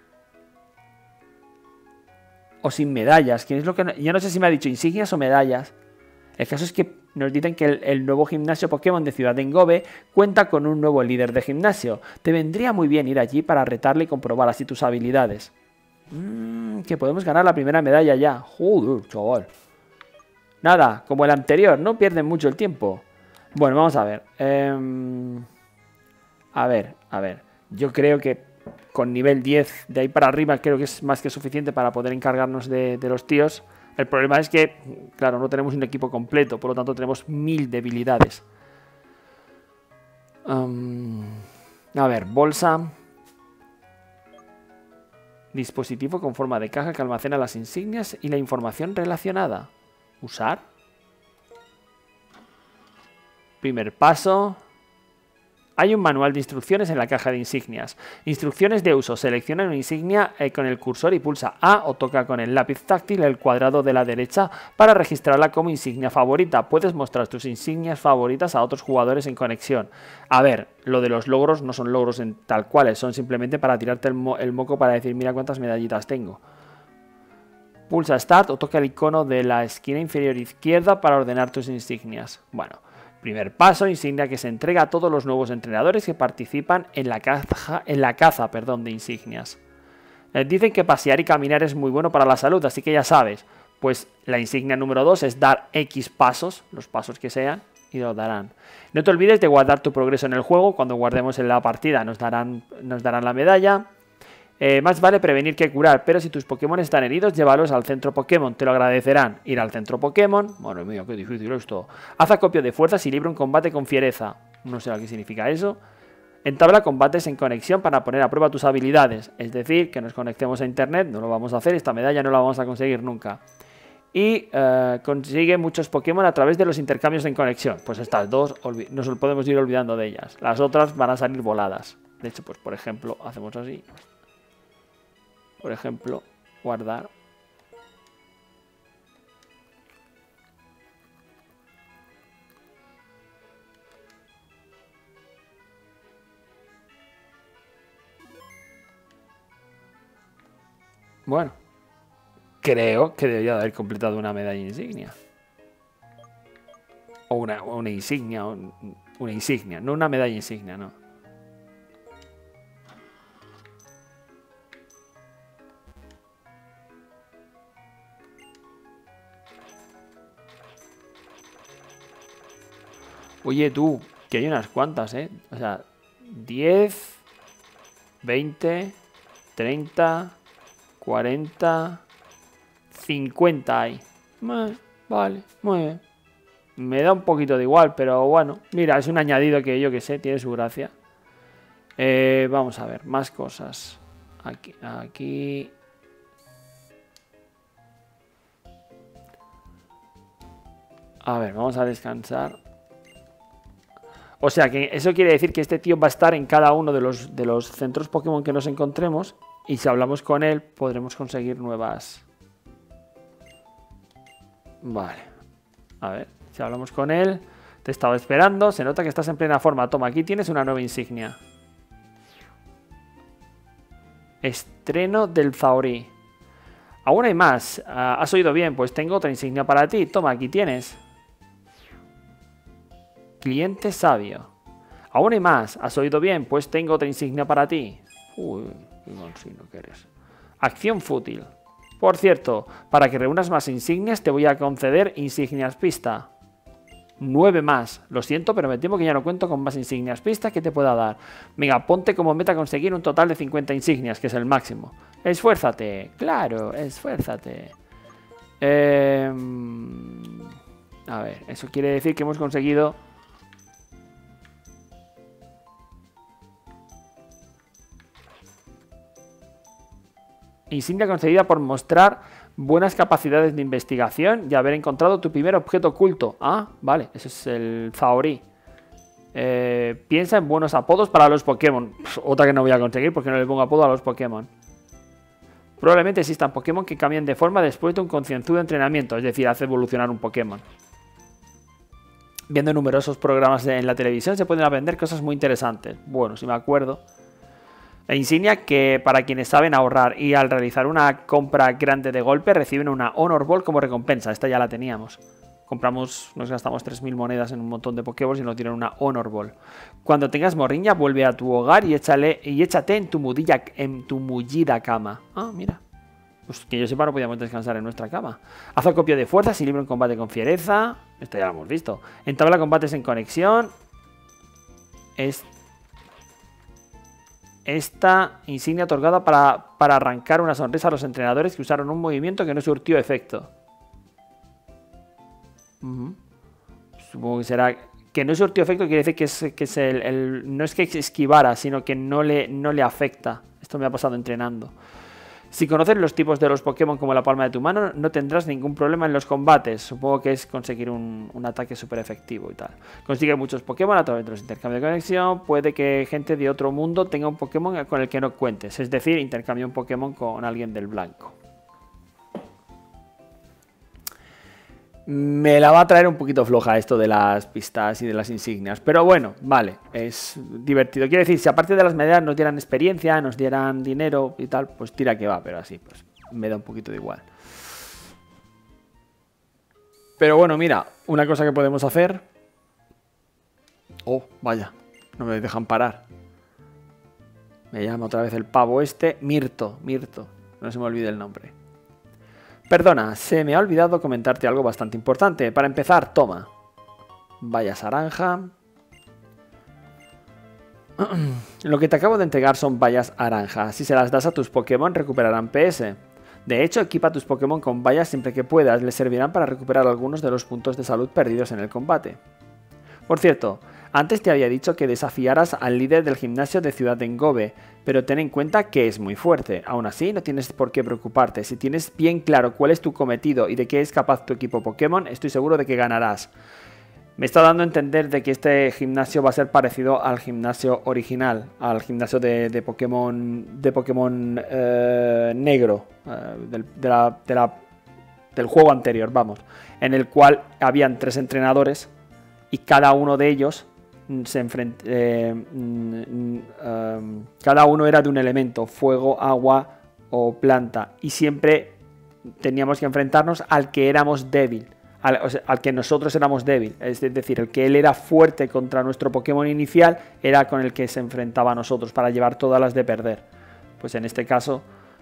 O sin medallas. ¿Quién es lo que no? Yo no sé si me ha dicho insignias o medallas. El caso es que nos dicen que el nuevo gimnasio Pokémon de Ciudad Engobe cuenta con un nuevo líder de gimnasio. Te vendría muy bien ir allí para retarle y comprobar así tus habilidades. Que podemos ganar la primera medalla ya. Joder, chaval. Nada, como el anterior, no pierden mucho el tiempo. Bueno, vamos a ver. A ver. Yo creo que con nivel 10 de ahí para arriba creo que es más que suficiente para poder encargarnos de los tíos. El problema es que, claro, no tenemos un equipo completo, por lo tanto tenemos 1000 debilidades. A ver, bolsa. Dispositivo con forma de caja que almacena las insignias y la información relacionada. ¿Usar? Primer paso. Hay un manual de instrucciones en la caja de insignias. Instrucciones de uso. Selecciona una insignia con el cursor y pulsa A o toca con el lápiz táctil el cuadrado de la derecha para registrarla como insignia favorita. Puedes mostrar tus insignias favoritas a otros jugadores en conexión. A ver, lo de los logros no son logros en tal cuales, son simplemente para tirarte el moco para decir mira cuántas medallitas tengo. Pulsa Start o toca el icono de la esquina inferior izquierda para ordenar tus insignias. Bueno, primer paso, insignia que se entrega a todos los nuevos entrenadores que participan en la caza de insignias. Dicen que pasear y caminar es muy bueno para la salud, así que ya sabes. Pues la insignia número 2 es dar X pasos, los pasos que sean, y lo darán. No te olvides de guardar tu progreso en el juego. Cuando guardemos en la partida nos darán la medalla. Más vale prevenir que curar, pero si tus Pokémon están heridos, llévalos al centro Pokémon, te lo agradecerán. Ir al centro Pokémon, madre mía, qué difícil esto. Haz acopio de fuerzas y libra un combate con fiereza. No sé qué significa eso. Entabla combates en conexión para poner a prueba tus habilidades. Es decir, que nos conectemos a internet, no lo vamos a hacer, esta medalla no la vamos a conseguir nunca. Y consigue muchos Pokémon a través de los intercambios en conexión. Pues estas dos nos podemos ir olvidando de ellas. Las otras van a salir voladas. De hecho, pues por ejemplo, hacemos así. Por ejemplo, guardar. Bueno, creo que debería de haber completado una medalla insignia. O una insignia, una insignia, no una medalla insignia, no. Oye tú, que hay unas cuantas, ¿eh? O sea, 10, 20, 30, 40, 50 hay. Vale, muy bien. Me da un poquito de igual, pero bueno. Mira, es un añadido que yo que sé, tiene su gracia. Vamos a ver, más cosas. Aquí. A ver, vamos a descansar. O sea, que eso quiere decir que este tío va a estar en cada uno de los centros Pokémon que nos encontremos. Y si hablamos con él, podremos conseguir nuevas... Vale. A ver, si hablamos con él... Te estaba esperando, se nota que estás en plena forma. Toma, aquí tienes una nueva insignia. Estreno del Zaori. Aún hay más. ¿Has oído bien? Pues tengo otra insignia para ti. Toma, aquí tienes. Cliente sabio. Aún hay más. ¿Has oído bien? Pues tengo otra insignia para ti. Uy, qué cansino que eres. Acción fútil. Por cierto, para que reúnas más insignias te voy a conceder insignias pista. 9 más. Lo siento, pero me temo que ya no cuento con más insignias pista que te pueda dar. Venga, ponte como meta conseguir un total de 50 insignias, que es el máximo. Esfuérzate. Claro, esfuérzate. A ver, eso quiere decir que hemos conseguido... Insignia conseguida por mostrar buenas capacidades de investigación y haber encontrado tu primer objeto oculto. Ah, vale, ese es el Zaori. Piensa en buenos apodos para los Pokémon. Otra que no voy a conseguir porque no le pongo apodo a los Pokémon. Probablemente existan Pokémon que cambian de forma después de un concienzudo entrenamiento, es decir, hace evolucionar un Pokémon. Viendo numerosos programas en la televisión se pueden aprender cosas muy interesantes. Bueno, si me acuerdo... La insignia que para quienes saben ahorrar y al realizar una compra grande de golpe reciben una Honor Ball como recompensa. Esta ya la teníamos. Compramos, nos gastamos 3000 monedas en un montón de Pokéballs y nos dieron una Honor Ball. Cuando tengas morriña, vuelve a tu hogar y échate en tu mullida cama. Ah, mira. Pues que yo sepa, no podíamos descansar en nuestra cama. Haz acopio de fuerzas y libra un combate con fiereza. Esto ya lo hemos visto. Entabla combates en conexión. Esta insignia otorgada para arrancar una sonrisa a los entrenadores que usaron un movimiento que no surtió efecto. Supongo que será... Que no surtió efecto quiere decir que es no es que esquivara, sino que no le afecta. Esto me ha pasado entrenando. Si conoces los tipos de los Pokémon como la palma de tu mano, no tendrás ningún problema en los combates. Supongo que es conseguir un ataque súper efectivo y tal. Consigue muchos Pokémon a través de los intercambios de conexión. Puede que gente de otro mundo tenga un Pokémon con el que no cuentes. Es decir, intercambia un Pokémon con alguien del blanco. Me la va a traer un poquito floja esto de las pistas y de las insignias. Pero bueno, vale, es divertido. Quiero decir, si aparte de las medallas nos dieran experiencia, nos dieran dinero y tal, pues tira que va, pero así, pues me da un poquito de igual. Pero bueno, mira, una cosa que podemos hacer... Oh, vaya, no me dejan parar. Me llama otra vez el pavo este. Mirto. No se me olvide el nombre. Perdona, se me ha olvidado comentarte algo bastante importante. Para empezar, toma. Bayas naranja. Lo que te acabo de entregar son bayas naranja. Si se las das a tus Pokémon, recuperarán PS. De hecho, equipa a tus Pokémon con bayas siempre que puedas. Les servirán para recuperar algunos de los puntos de salud perdidos en el combate. Por cierto, antes te había dicho que desafiaras al líder del gimnasio de Ciudad Dengobe, pero ten en cuenta que es muy fuerte. Aún así, no tienes por qué preocuparte. Si tienes bien claro cuál es tu cometido y de qué es capaz tu equipo Pokémon, estoy seguro de que ganarás. Me está dando a entender de que este gimnasio va a ser parecido al gimnasio original, al gimnasio de Pokémon negro, del juego anterior, vamos, en el cual habían 3 entrenadores y cada uno de ellos cada uno era de un elemento, fuego, agua o planta, y siempre teníamos que enfrentarnos al que éramos débil. Al que nosotros éramos débil, es decir, el que él era fuerte contra nuestro Pokémon inicial era con el que se enfrentaba a nosotros para llevar todas las de perder. Pues en este caso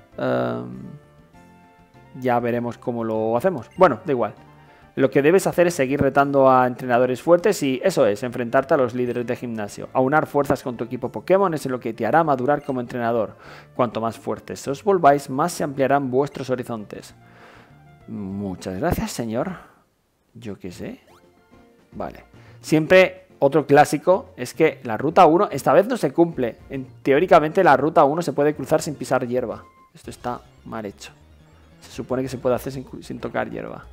ya veremos cómo lo hacemos. Bueno, da igual. Lo que debes hacer es seguir retando a entrenadores fuertes y eso es, enfrentarte a los líderes de gimnasio. Aunar fuerzas con tu equipo Pokémon es lo que te hará madurar como entrenador. Cuanto más fuertes os volváis, más se ampliarán vuestros horizontes. Muchas gracias, señor. Yo qué sé. Vale. Siempre otro clásico es que la ruta 1 esta vez no se cumple. Teóricamente la ruta 1 se puede cruzar sin pisar hierba. Esto está mal hecho. Se supone que se puede hacer sin tocar hierba.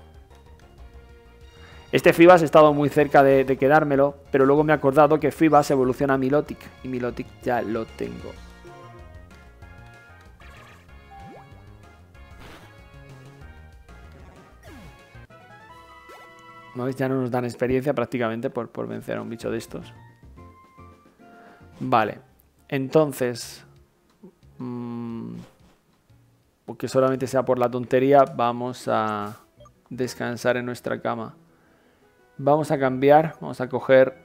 Este Fibas ha estado muy cerca de quedármelo, pero luego me he acordado que Fibas evoluciona a Milotic. Y Milotic ya lo tengo. ¿No? Ya no nos dan experiencia prácticamente por vencer a un bicho de estos. Vale. Entonces, porque solamente sea por la tontería, vamos a descansar en nuestra cama. Vamos a cambiar, vamos a coger...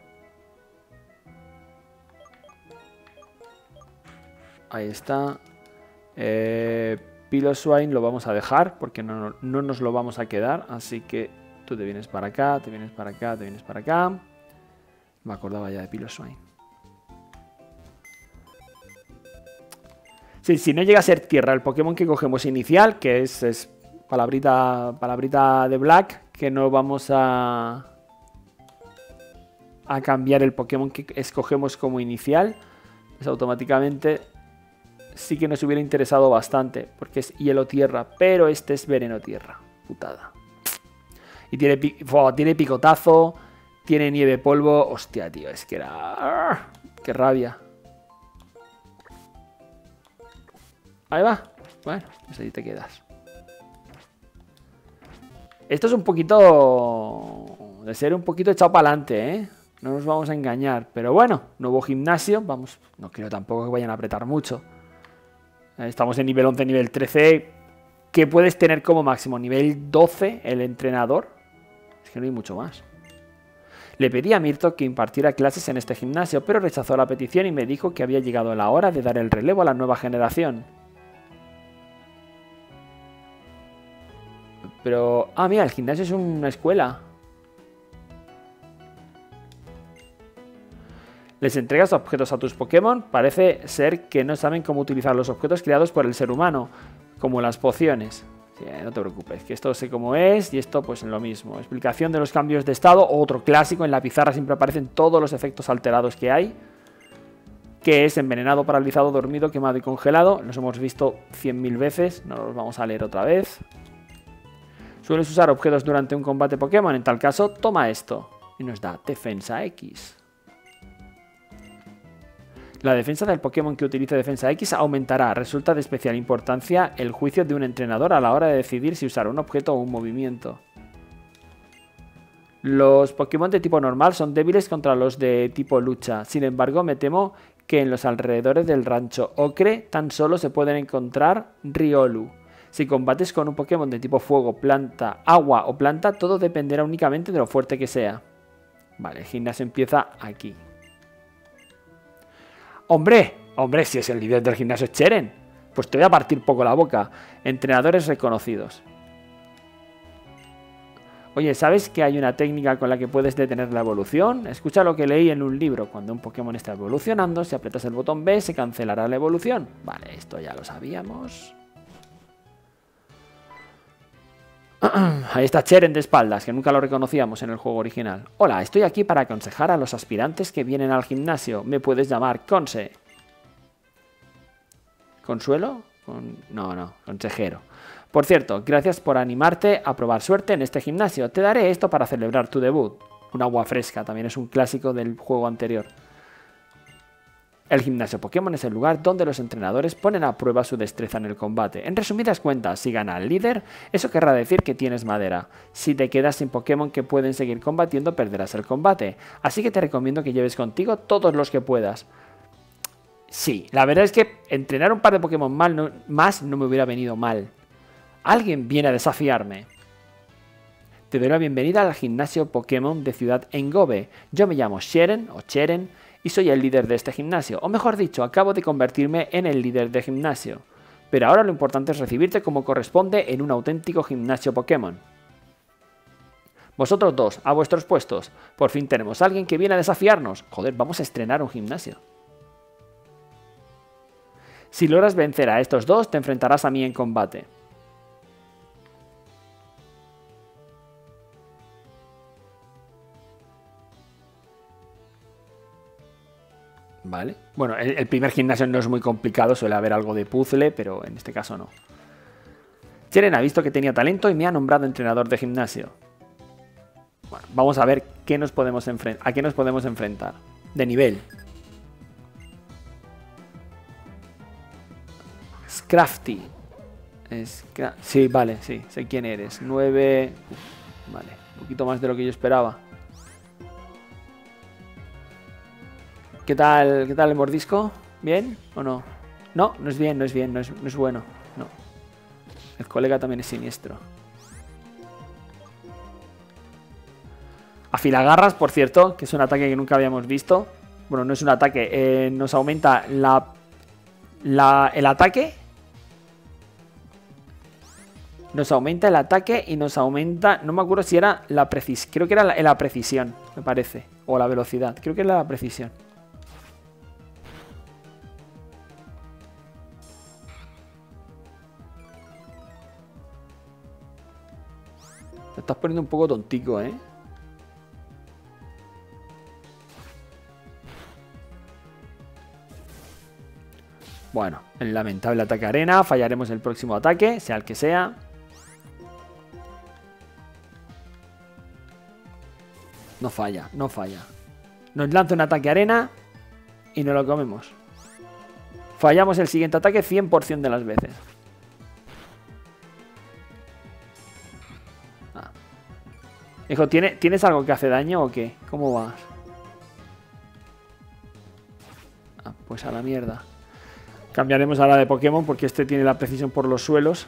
Ahí está. Piloswine lo vamos a dejar porque no nos lo vamos a quedar, así que... Tú te vienes para acá, te vienes para acá, te vienes para acá. Me acordaba ya de Piloswine. Sí, si no llega a ser tierra el Pokémon que cogemos inicial, que es palabrita de Black, que no vamos a cambiar el Pokémon que escogemos como inicial, pues automáticamente sí que nos hubiera interesado bastante, porque es hielo-tierra, pero este es veneno-tierra. Putada. Y tiene picotazo, tiene nieve polvo. Hostia, tío, es que era... ¡Qué rabia! Ahí va. Bueno, pues ahí te quedas. Esto es un poquito... de ser un poquito echado para adelante, ¿eh? No nos vamos a engañar. Pero bueno, nuevo gimnasio. Vamos, no creo tampoco que vayan a apretar mucho. Estamos en nivel 11, nivel 13. ¿Qué puedes tener como máximo? Nivel 12 el entrenador. Es que no hay mucho más. Le pedí a Mirto que impartiera clases en este gimnasio, pero rechazó la petición y me dijo que había llegado la hora de dar el relevo a la nueva generación. Pero... Ah, mira, el gimnasio es una escuela. Les entregas objetos a tus Pokémon. Parece ser que no saben cómo utilizar los objetos creados por el ser humano, como las pociones. Sí, no te preocupes, que esto sé cómo es y esto pues lo mismo. Explicación de los cambios de estado, otro clásico. En la pizarra siempre aparecen todos los efectos alterados que hay. Que es envenenado, paralizado, dormido, quemado y congelado. Los hemos visto 100.000 veces, no los vamos a leer otra vez. ¿Sueles usar objetos durante un combate Pokémon? En tal caso, toma esto. Y nos da Defensa X. La defensa del Pokémon que utilice Defensa X aumentará. Resulta de especial importancia el juicio de un entrenador a la hora de decidir si usar un objeto o un movimiento. Los Pokémon de tipo normal son débiles contra los de tipo lucha. Sin embargo, me temo que en los alrededores del rancho Ocre tan solo se pueden encontrar Riolu. Si combates con un Pokémon de tipo fuego, planta, agua o planta, todo dependerá únicamente de lo fuerte que sea. Vale, el gimnasio empieza aquí. ¡Hombre! Hombre, si es el líder del gimnasio es Cheren. Pues te voy a partir poco la boca. Entrenadores reconocidos. Oye, ¿sabes que hay una técnica con la que puedes detener la evolución? Escucha lo que leí en un libro. Cuando un Pokémon está evolucionando, si aprietas el botón B, se cancelará la evolución. Vale, esto ya lo sabíamos. Ahí está Cheren de espaldas, que nunca lo reconocíamos en el juego original. Hola, estoy aquí para aconsejar a los aspirantes que vienen al gimnasio. Me puedes llamar Conse. ¿Consuelo? No, consejero. Por cierto, gracias por animarte a probar suerte en este gimnasio. Te daré esto para celebrar tu debut. Un agua fresca, también es un clásico del juego anterior. El gimnasio Pokémon es el lugar donde los entrenadores ponen a prueba su destreza en el combate. En resumidas cuentas, si gana el líder, eso querrá decir que tienes madera. Si te quedas sin Pokémon que pueden seguir combatiendo, perderás el combate. Así que te recomiendo que lleves contigo todos los que puedas. Sí, la verdad es que entrenar un par de Pokémon más no me hubiera venido mal. Alguien viene a desafiarme. Te doy la bienvenida al gimnasio Pokémon de Ciudad Engobe. Yo me llamo Cheren y soy el líder de este gimnasio. O mejor dicho, acabo de convertirme en el líder de gimnasio. Pero ahora lo importante es recibirte como corresponde en un auténtico gimnasio Pokémon. Vosotros dos, a vuestros puestos. Por fin tenemos a alguien que viene a desafiarnos. Joder, vamos a estrenar un gimnasio. Si logras vencer a estos dos, te enfrentarás a mí en combate. Vale. Bueno, el primer gimnasio no es muy complicado, suele haber algo de puzzle, pero en este caso no. Cheren ha visto que tenía talento y me ha nombrado entrenador de gimnasio. Bueno, vamos a ver a qué nos podemos enfrentar. De nivel. Scrafty. Sí, vale, sí, sé quién eres. 9... Vale, un poquito más de lo que yo esperaba. ¿Qué tal el mordisco? ¿Bien o no? No, no es bien, no es bueno. No. El colega también es siniestro. Afilagarras, por cierto, que es un ataque que nunca habíamos visto. Bueno, no es un ataque, nos aumenta el ataque. Nos aumenta el ataque y nos aumenta... No me acuerdo si era la precisión. Creo que era la precisión, me parece. O la velocidad. Creo que era la precisión. Te estás poniendo un poco tontico, ¿eh? Bueno, el lamentable ataque arena. Fallaremos el próximo ataque, sea el que sea. No falla, no falla. Nos lanza un ataque arena y nos lo comemos. Fallamos el siguiente ataque 100% de las veces. Hijo, ¿tienes algo que hace daño o qué? ¿Cómo vas? Ah, pues a la mierda. Cambiaremos ahora de Pokémon porque este tiene la precisión por los suelos.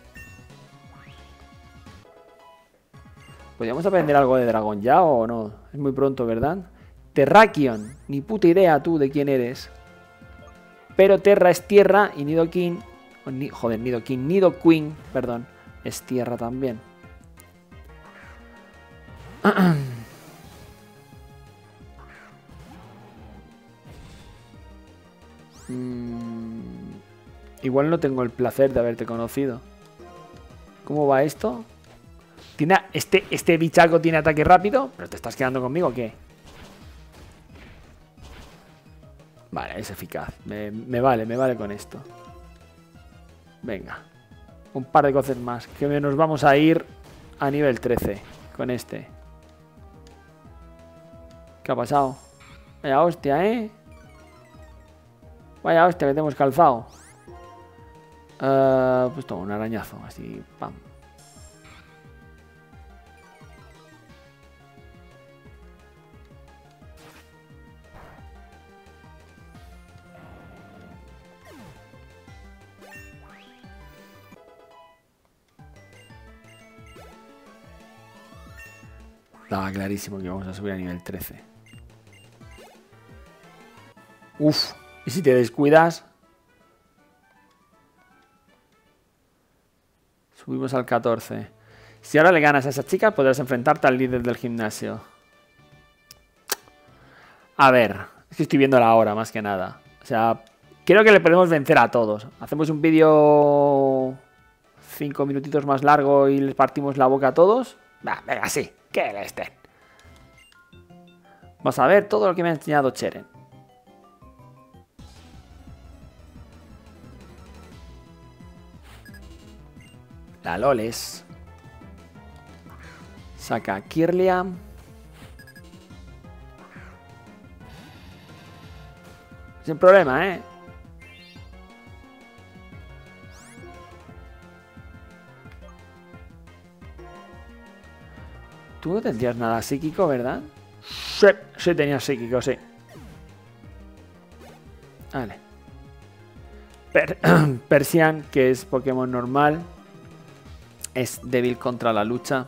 ¿Podríamos aprender algo de dragón ya o no? Es muy pronto, ¿verdad? Terrakion. Ni puta idea tú de quién eres. Pero Terra es tierra y Nidoking... Joder, Nidoqueen, perdón. Es tierra también. Igual no tengo el placer de haberte conocido. ¿Cómo va esto? ¿Este bichaco tiene ataque rápido? ¿Pero te estás quedando conmigo o qué? Vale, es eficaz. Me vale con esto. Venga. Un par de cosas más. Que nos vamos a ir a nivel 13 con este. ¿Qué ha pasado? Vaya hostia, ¿eh? Vaya hostia que te hemos calzado. Pues toma, un arañazo. Así, pam. Estaba clarísimo que vamos a subir a nivel 13. Uf, Y si te descuidas... Subimos al 14. Si ahora le ganas a esa chica, podrás enfrentarte al líder del gimnasio. A ver, es que estoy viendo la hora más que nada. O sea, creo que le podemos vencer a todos. Hacemos un vídeo 5 minutitos más largo y les partimos la boca a todos. Va, venga, sí, que le estén. Vamos a ver todo lo que me ha enseñado Cheren. La Loles. Saca a Kirlia. Sin problema, ¿eh? Tú no tendrías nada psíquico, ¿verdad? Sí, sí tenía psíquico, sí. Vale. Persian, que es Pokémon normal. Es débil contra la lucha.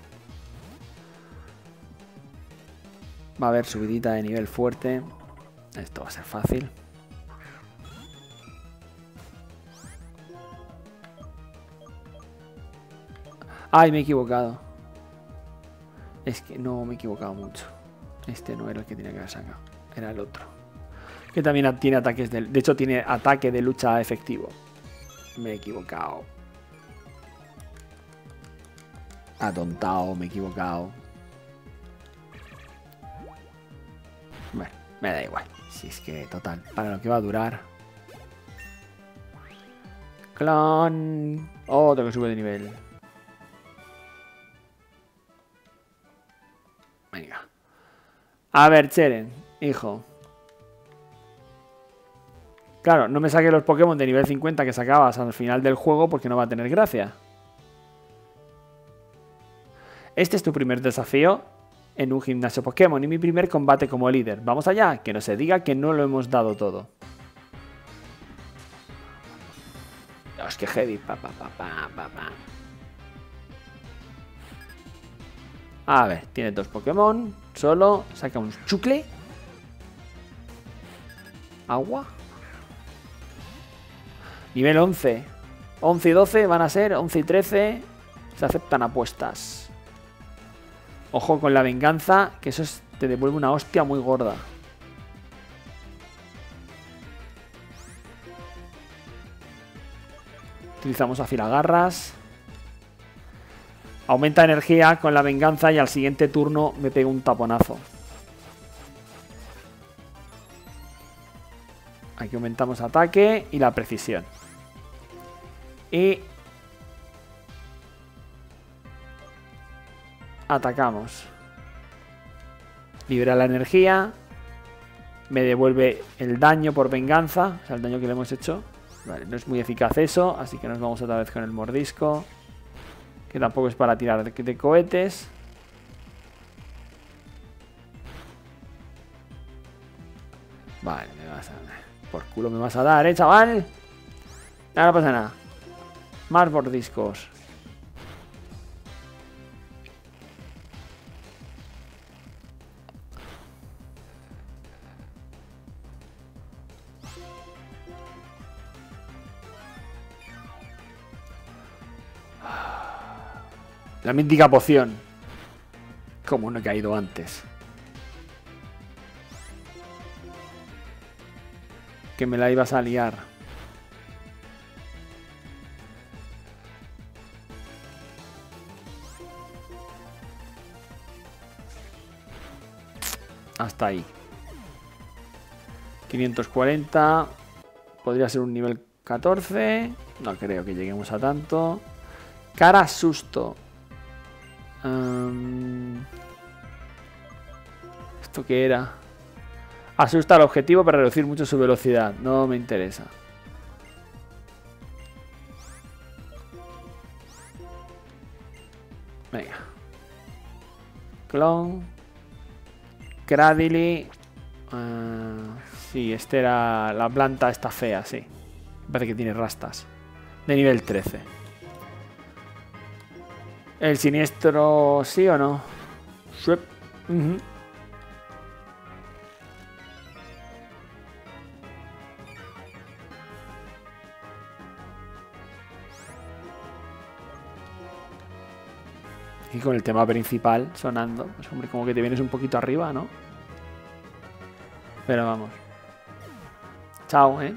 Va a haber subidita de nivel fuerte. Esto va a ser fácil. Ay, me he equivocado. Es que no, me he equivocado mucho. Este no era el que tenía que haber sacado. Era el otro. Que también tiene ataques de hecho, tiene ataque de lucha efectivo. Me he equivocado. Atontado, me he equivocado. Bueno, me da igual. Si es que, total, para lo que va a durar. Clon. Otro que sube de nivel. Venga. A ver, Cheren, hijo. Claro, no me saques los Pokémon de nivel 50 que sacabas al final del juego porque no va a tener gracia. Este es tu primer desafío en un gimnasio Pokémon y mi primer combate como líder. Vamos allá, que no se diga que no lo hemos dado todo. Dios, qué heavy. A ver, tiene 2 Pokémon. Solo saca un chucle. Agua. Nivel 11. 11 y 12 van a ser 11 y 13. Se aceptan apuestas. Ojo con la venganza, que eso te devuelve una hostia muy gorda. Utilizamos afilagarras. Aumenta energía con la venganza y al siguiente turno me pego un taponazo. Aquí aumentamos ataque y la precisión. Y atacamos. Libera la energía. Me devuelve el daño por venganza. O sea, el daño que le hemos hecho. Vale, no es muy eficaz eso. Así que nos vamos otra vez con el mordisco. Que tampoco es para tirar de cohetes. Vale, me vas a... Por culo me vas a dar, chaval. No pasa nada. Más mordiscos. La mítica poción. Como no he caído antes. Que me la ibas a liar. Hasta ahí. 540. Podría ser un nivel 14. No creo que lleguemos a tanto. Cara susto. ¿Esto qué era? Asusta al objetivo para reducir mucho su velocidad. No me interesa. Venga. Clon. Cradily. Sí, este era... La planta está fea, sí. Me parece que tiene rastas. De nivel 13. ¿El siniestro sí o no? Sí. Y con el tema principal sonando, pues hombre, como que te vienes un poquito arriba, ¿no? Pero vamos. Chao, ¿eh?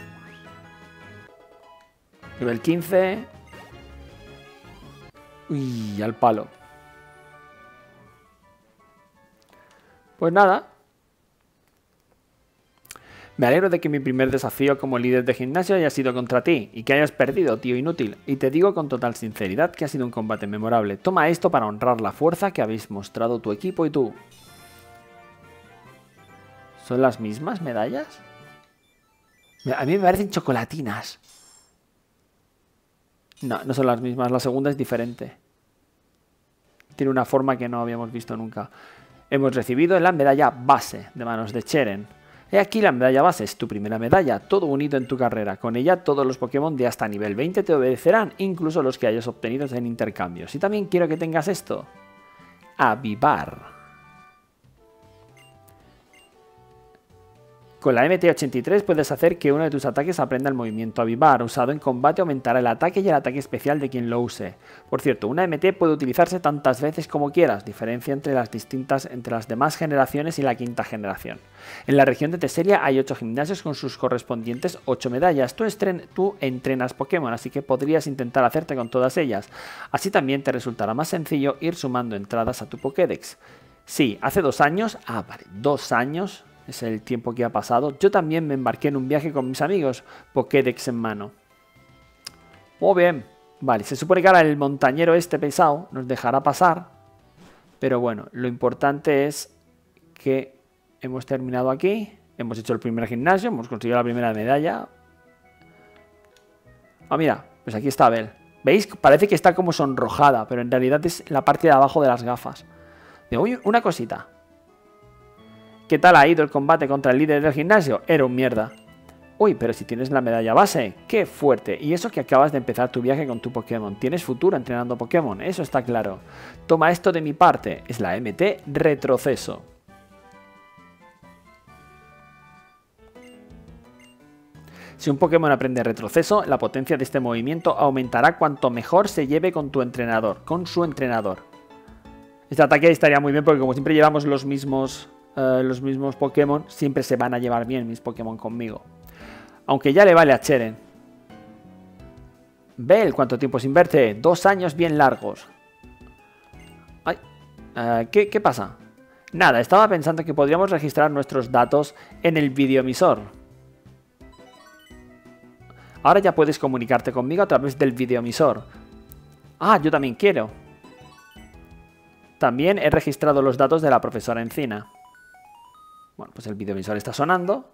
Nivel 15. Uy, al palo. Pues nada. Me alegro de que mi primer desafío como líder de gimnasio haya sido contra ti y que hayas perdido, tío inútil. Y te digo con total sinceridad que ha sido un combate memorable. Toma esto para honrar la fuerza que habéis mostrado tu equipo y tú. ¿Son las mismas medallas? A mí me parecen chocolatinas. No, no son las mismas. La segunda es diferente. Tiene una forma que no habíamos visto nunca. Hemos recibido la medalla base de manos de Cheren. He aquí la medalla base, es tu primera medalla, todo unido en tu carrera. Con ella todos los Pokémon de hasta nivel 20 te obedecerán, incluso los que hayas obtenido en intercambios. Y también quiero que tengas esto. Avivar. Con la MT-83 puedes hacer que uno de tus ataques aprenda el movimiento Avivar. Usado en combate aumentará el ataque y el ataque especial de quien lo use. Por cierto, una MT puede utilizarse tantas veces como quieras, diferencia entre las demás generaciones y la quinta generación. En la región de Teselia hay 8 gimnasios con sus correspondientes 8 medallas. Tú entrenas Pokémon, así que podrías intentar hacerte con todas ellas. Así también te resultará más sencillo ir sumando entradas a tu Pokédex. Sí, hace 2 años, vale, 2 años... es el tiempo que ha pasado. Yo también me embarqué en un viaje con mis amigos, Pokédex en mano. Muy bien. Vale, se supone que ahora el montañero este pesado nos dejará pasar. Pero bueno, lo importante es que hemos terminado aquí. Hemos hecho el primer gimnasio, hemos conseguido la primera medalla. Mira, pues aquí está Bell. ¿Veis? Parece que está como sonrojada, pero en realidad es la parte de abajo de las gafas. Oye, una cosita. ¿Qué tal ha ido el combate contra el líder del gimnasio? Era un mierda. Uy, pero si tienes la medalla base, ¡qué fuerte! Y eso que acabas de empezar tu viaje con tu Pokémon. Tienes futuro entrenando Pokémon, eso está claro. Toma esto de mi parte, es la MT Retroceso. Si un Pokémon aprende retroceso, la potencia de este movimiento aumentará cuanto mejor se lleve con tu entrenador, con su entrenador. Este ataque estaría muy bien porque como siempre llevamos los mismos Pokémon, siempre se van a llevar bien mis Pokémon conmigo. Aunque ya le vale a Cheren. Bell, ¿cuánto tiempo sin verte? 2 años bien largos. Ay, ¿qué pasa? Nada, estaba pensando que podríamos registrar nuestros datos en el videoemisor. Ahora ya puedes comunicarte conmigo a través del videoemisor. Yo también quiero. También he registrado los datos de la profesora Encina. Bueno, pues el videoemisor está sonando.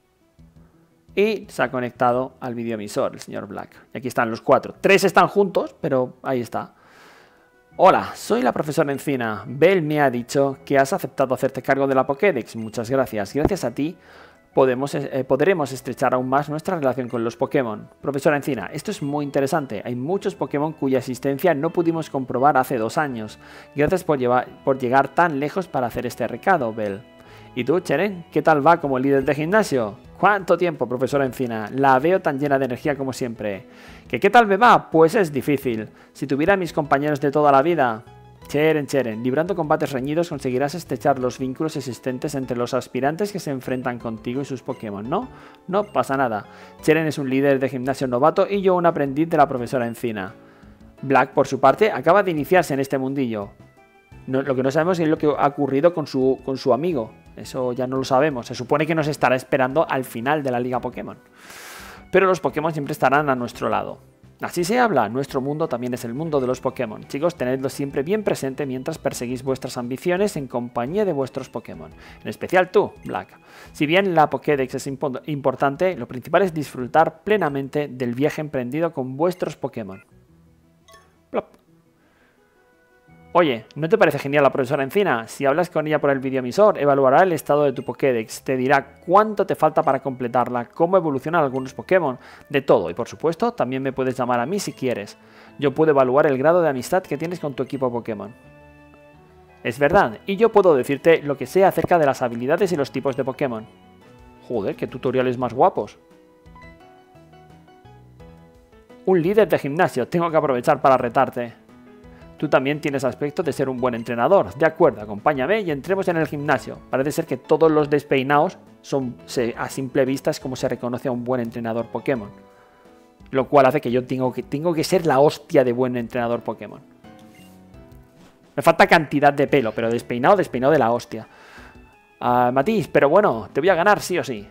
Y se ha conectado al videoemisor el señor Black. Y aquí están los 4. 3 están juntos, pero ahí está. Hola, soy la profesora Encina. Bell me ha dicho que has aceptado hacerte cargo de la Pokédex. Muchas gracias. Gracias a ti podremos estrechar aún más nuestra relación con los Pokémon. Profesora Encina, esto es muy interesante. Hay muchos Pokémon cuya existencia no pudimos comprobar hace 2 años. Gracias por llegar tan lejos para hacer este recado, Bell. ¿Y tú, Cheren? ¿Qué tal va como líder de gimnasio? ¿Cuánto tiempo, profesora Encina? La veo tan llena de energía como siempre. ¿Qué tal me va? Pues es difícil. Si tuviera a mis compañeros de toda la vida... Cheren, librando combates reñidos conseguirás estrechar los vínculos existentes entre los aspirantes que se enfrentan contigo y sus Pokémon, ¿no? No pasa nada. Cheren es un líder de gimnasio novato y yo un aprendiz de la profesora Encina. Black, por su parte, acaba de iniciarse en este mundillo. Lo que no sabemos es lo que ha ocurrido con su amigo. Eso ya no lo sabemos. Se supone que nos estará esperando al final de la Liga Pokémon. Pero los Pokémon siempre estarán a nuestro lado. Así se habla, nuestro mundo también es el mundo de los Pokémon. Chicos, tenedlo siempre bien presente mientras perseguís vuestras ambiciones en compañía de vuestros Pokémon. En especial tú, Black. Si bien la Pokédex es importante, lo principal es disfrutar plenamente del viaje emprendido con vuestros Pokémon. Plop. Oye, ¿no te parece genial la profesora Encina? Si hablas con ella por el videoemisor, evaluará el estado de tu Pokédex, te dirá cuánto te falta para completarla, cómo evolucionan algunos Pokémon, de todo. Y por supuesto, también me puedes llamar a mí si quieres. Yo puedo evaluar el grado de amistad que tienes con tu equipo Pokémon. Es verdad, y yo puedo decirte lo que sé acerca de las habilidades y los tipos de Pokémon. Joder, qué tutoriales más guapos. Un líder de gimnasio, tengo que aprovechar para retarte. Tú también tienes aspecto de ser un buen entrenador. De acuerdo, acompáñame y entremos en el gimnasio. Parece ser que todos los despeinados a simple vista es como se reconoce a un buen entrenador Pokémon. Lo cual hace que yo tengo que ser la hostia de buen entrenador Pokémon. Me falta cantidad de pelo, pero despeinado de la hostia. Matiz, pero bueno, te voy a ganar sí o sí.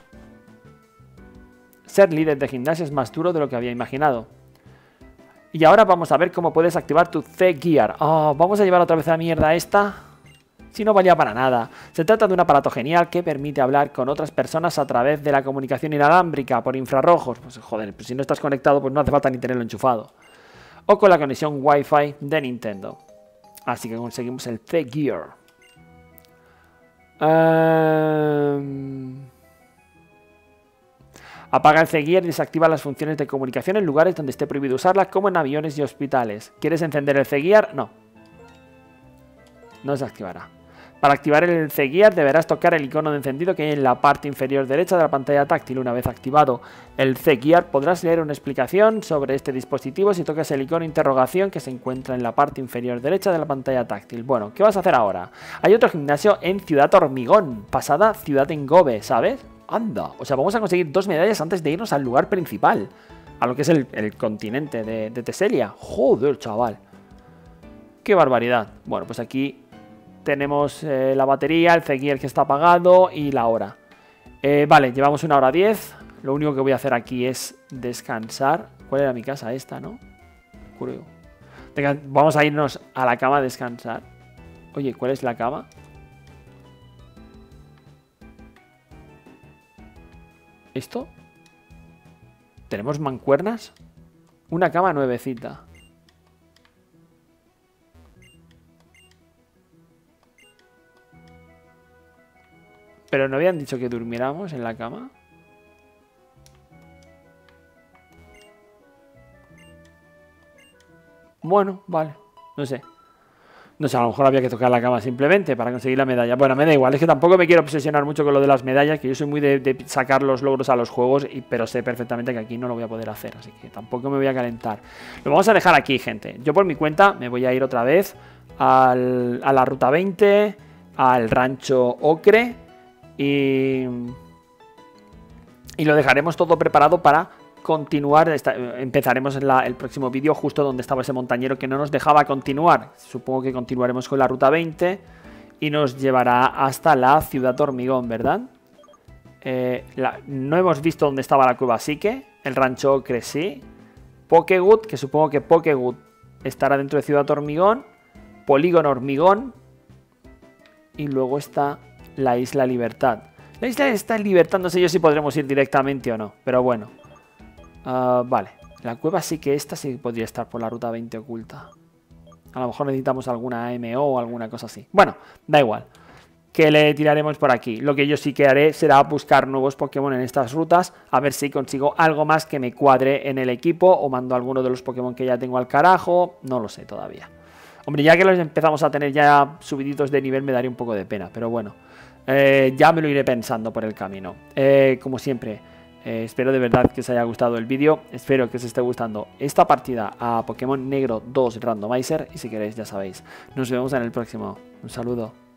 Ser líder de gimnasio es más duro de lo que había imaginado. Y ahora vamos a ver cómo puedes activar tu C-Gear. Oh, vamos a llevar otra vez a la mierda esta. Si no valía para nada. Se trata de un aparato genial que permite hablar con otras personas a través de la comunicación inalámbrica por infrarrojos. Pues joder, pues si no estás conectado pues no hace falta ni tenerlo enchufado. O con la conexión Wi-Fi de Nintendo. Así que conseguimos el C-Gear. Apaga el C-Gear y desactiva las funciones de comunicación en lugares donde esté prohibido usarlas, como en aviones y hospitales. ¿Quieres encender el C-Gear? No. No se activará. Para activar el C-Gear deberás tocar el icono de encendido que hay en la parte inferior derecha de la pantalla táctil. Una vez activado el C-Gear podrás leer una explicación sobre este dispositivo si tocas el icono de interrogación que se encuentra en la parte inferior derecha de la pantalla táctil. Bueno, ¿qué vas a hacer ahora? Hay otro gimnasio en Ciudad Hormigón, pasada Ciudad Engobe, ¿sabes? Anda, o sea, vamos a conseguir 2 medallas antes de irnos al lugar principal. A lo que es el continente de Teselia. Joder, chaval. Qué barbaridad. Bueno, pues aquí tenemos la batería, el C-Gear que está apagado y la hora. Vale, llevamos 1 hora 10. Lo único que voy a hacer aquí es descansar. ¿Cuál era mi casa? Esta, ¿no? Creo. Venga, vamos a irnos a la cama a descansar. Oye, ¿cuál es la cama? ¿Esto? ¿Tenemos mancuernas? Una cama nuevecita. ¿Pero no habían dicho que durmiéramos en la cama? Bueno, vale. No sé. No sé, a lo mejor había que tocar la cama simplemente para conseguir la medalla. Bueno, me da igual, es que tampoco me quiero obsesionar mucho con lo de las medallas, que yo soy muy de sacar los logros a los juegos, pero sé perfectamente que aquí no lo voy a poder hacer, así que tampoco me voy a calentar. Lo vamos a dejar aquí, gente. Yo por mi cuenta me voy a ir otra vez a la ruta 20, al rancho Ocre, y lo dejaremos todo preparado para continuar. Empezaremos el próximo vídeo justo donde estaba ese montañero que no nos dejaba continuar. Supongo que continuaremos con la ruta 20 y nos llevará hasta la Ciudad Hormigón, ¿verdad? No hemos visto dónde estaba la cueva Psique. El rancho Ocre sí. Pokewood, que supongo que Pokewood estará dentro de Ciudad Hormigón. Polígono Hormigón. Y luego está la Isla Libertad. La Isla está en Libertad, no sé yo si podremos ir directamente o no, pero bueno. Vale, la cueva sí que esta sí podría estar por la ruta 20 oculta. A lo mejor necesitamos alguna AMO o alguna cosa así. Bueno, da igual. Que le tiraremos por aquí. Lo que yo sí que haré será buscar nuevos Pokémon en estas rutas. A ver si consigo algo más que me cuadre en el equipo. O mando alguno de los Pokémon que ya tengo al carajo. No lo sé todavía. Hombre, ya que los empezamos a tener ya subiditos de nivel me daría un poco de pena. Pero bueno, ya me lo iré pensando por el camino. Como siempre, espero de verdad que os haya gustado el vídeo. Espero que os esté gustando esta partida a Pokémon Negro 2 Randomizer. Y si queréis, ya sabéis. Nos vemos en el próximo. Un saludo.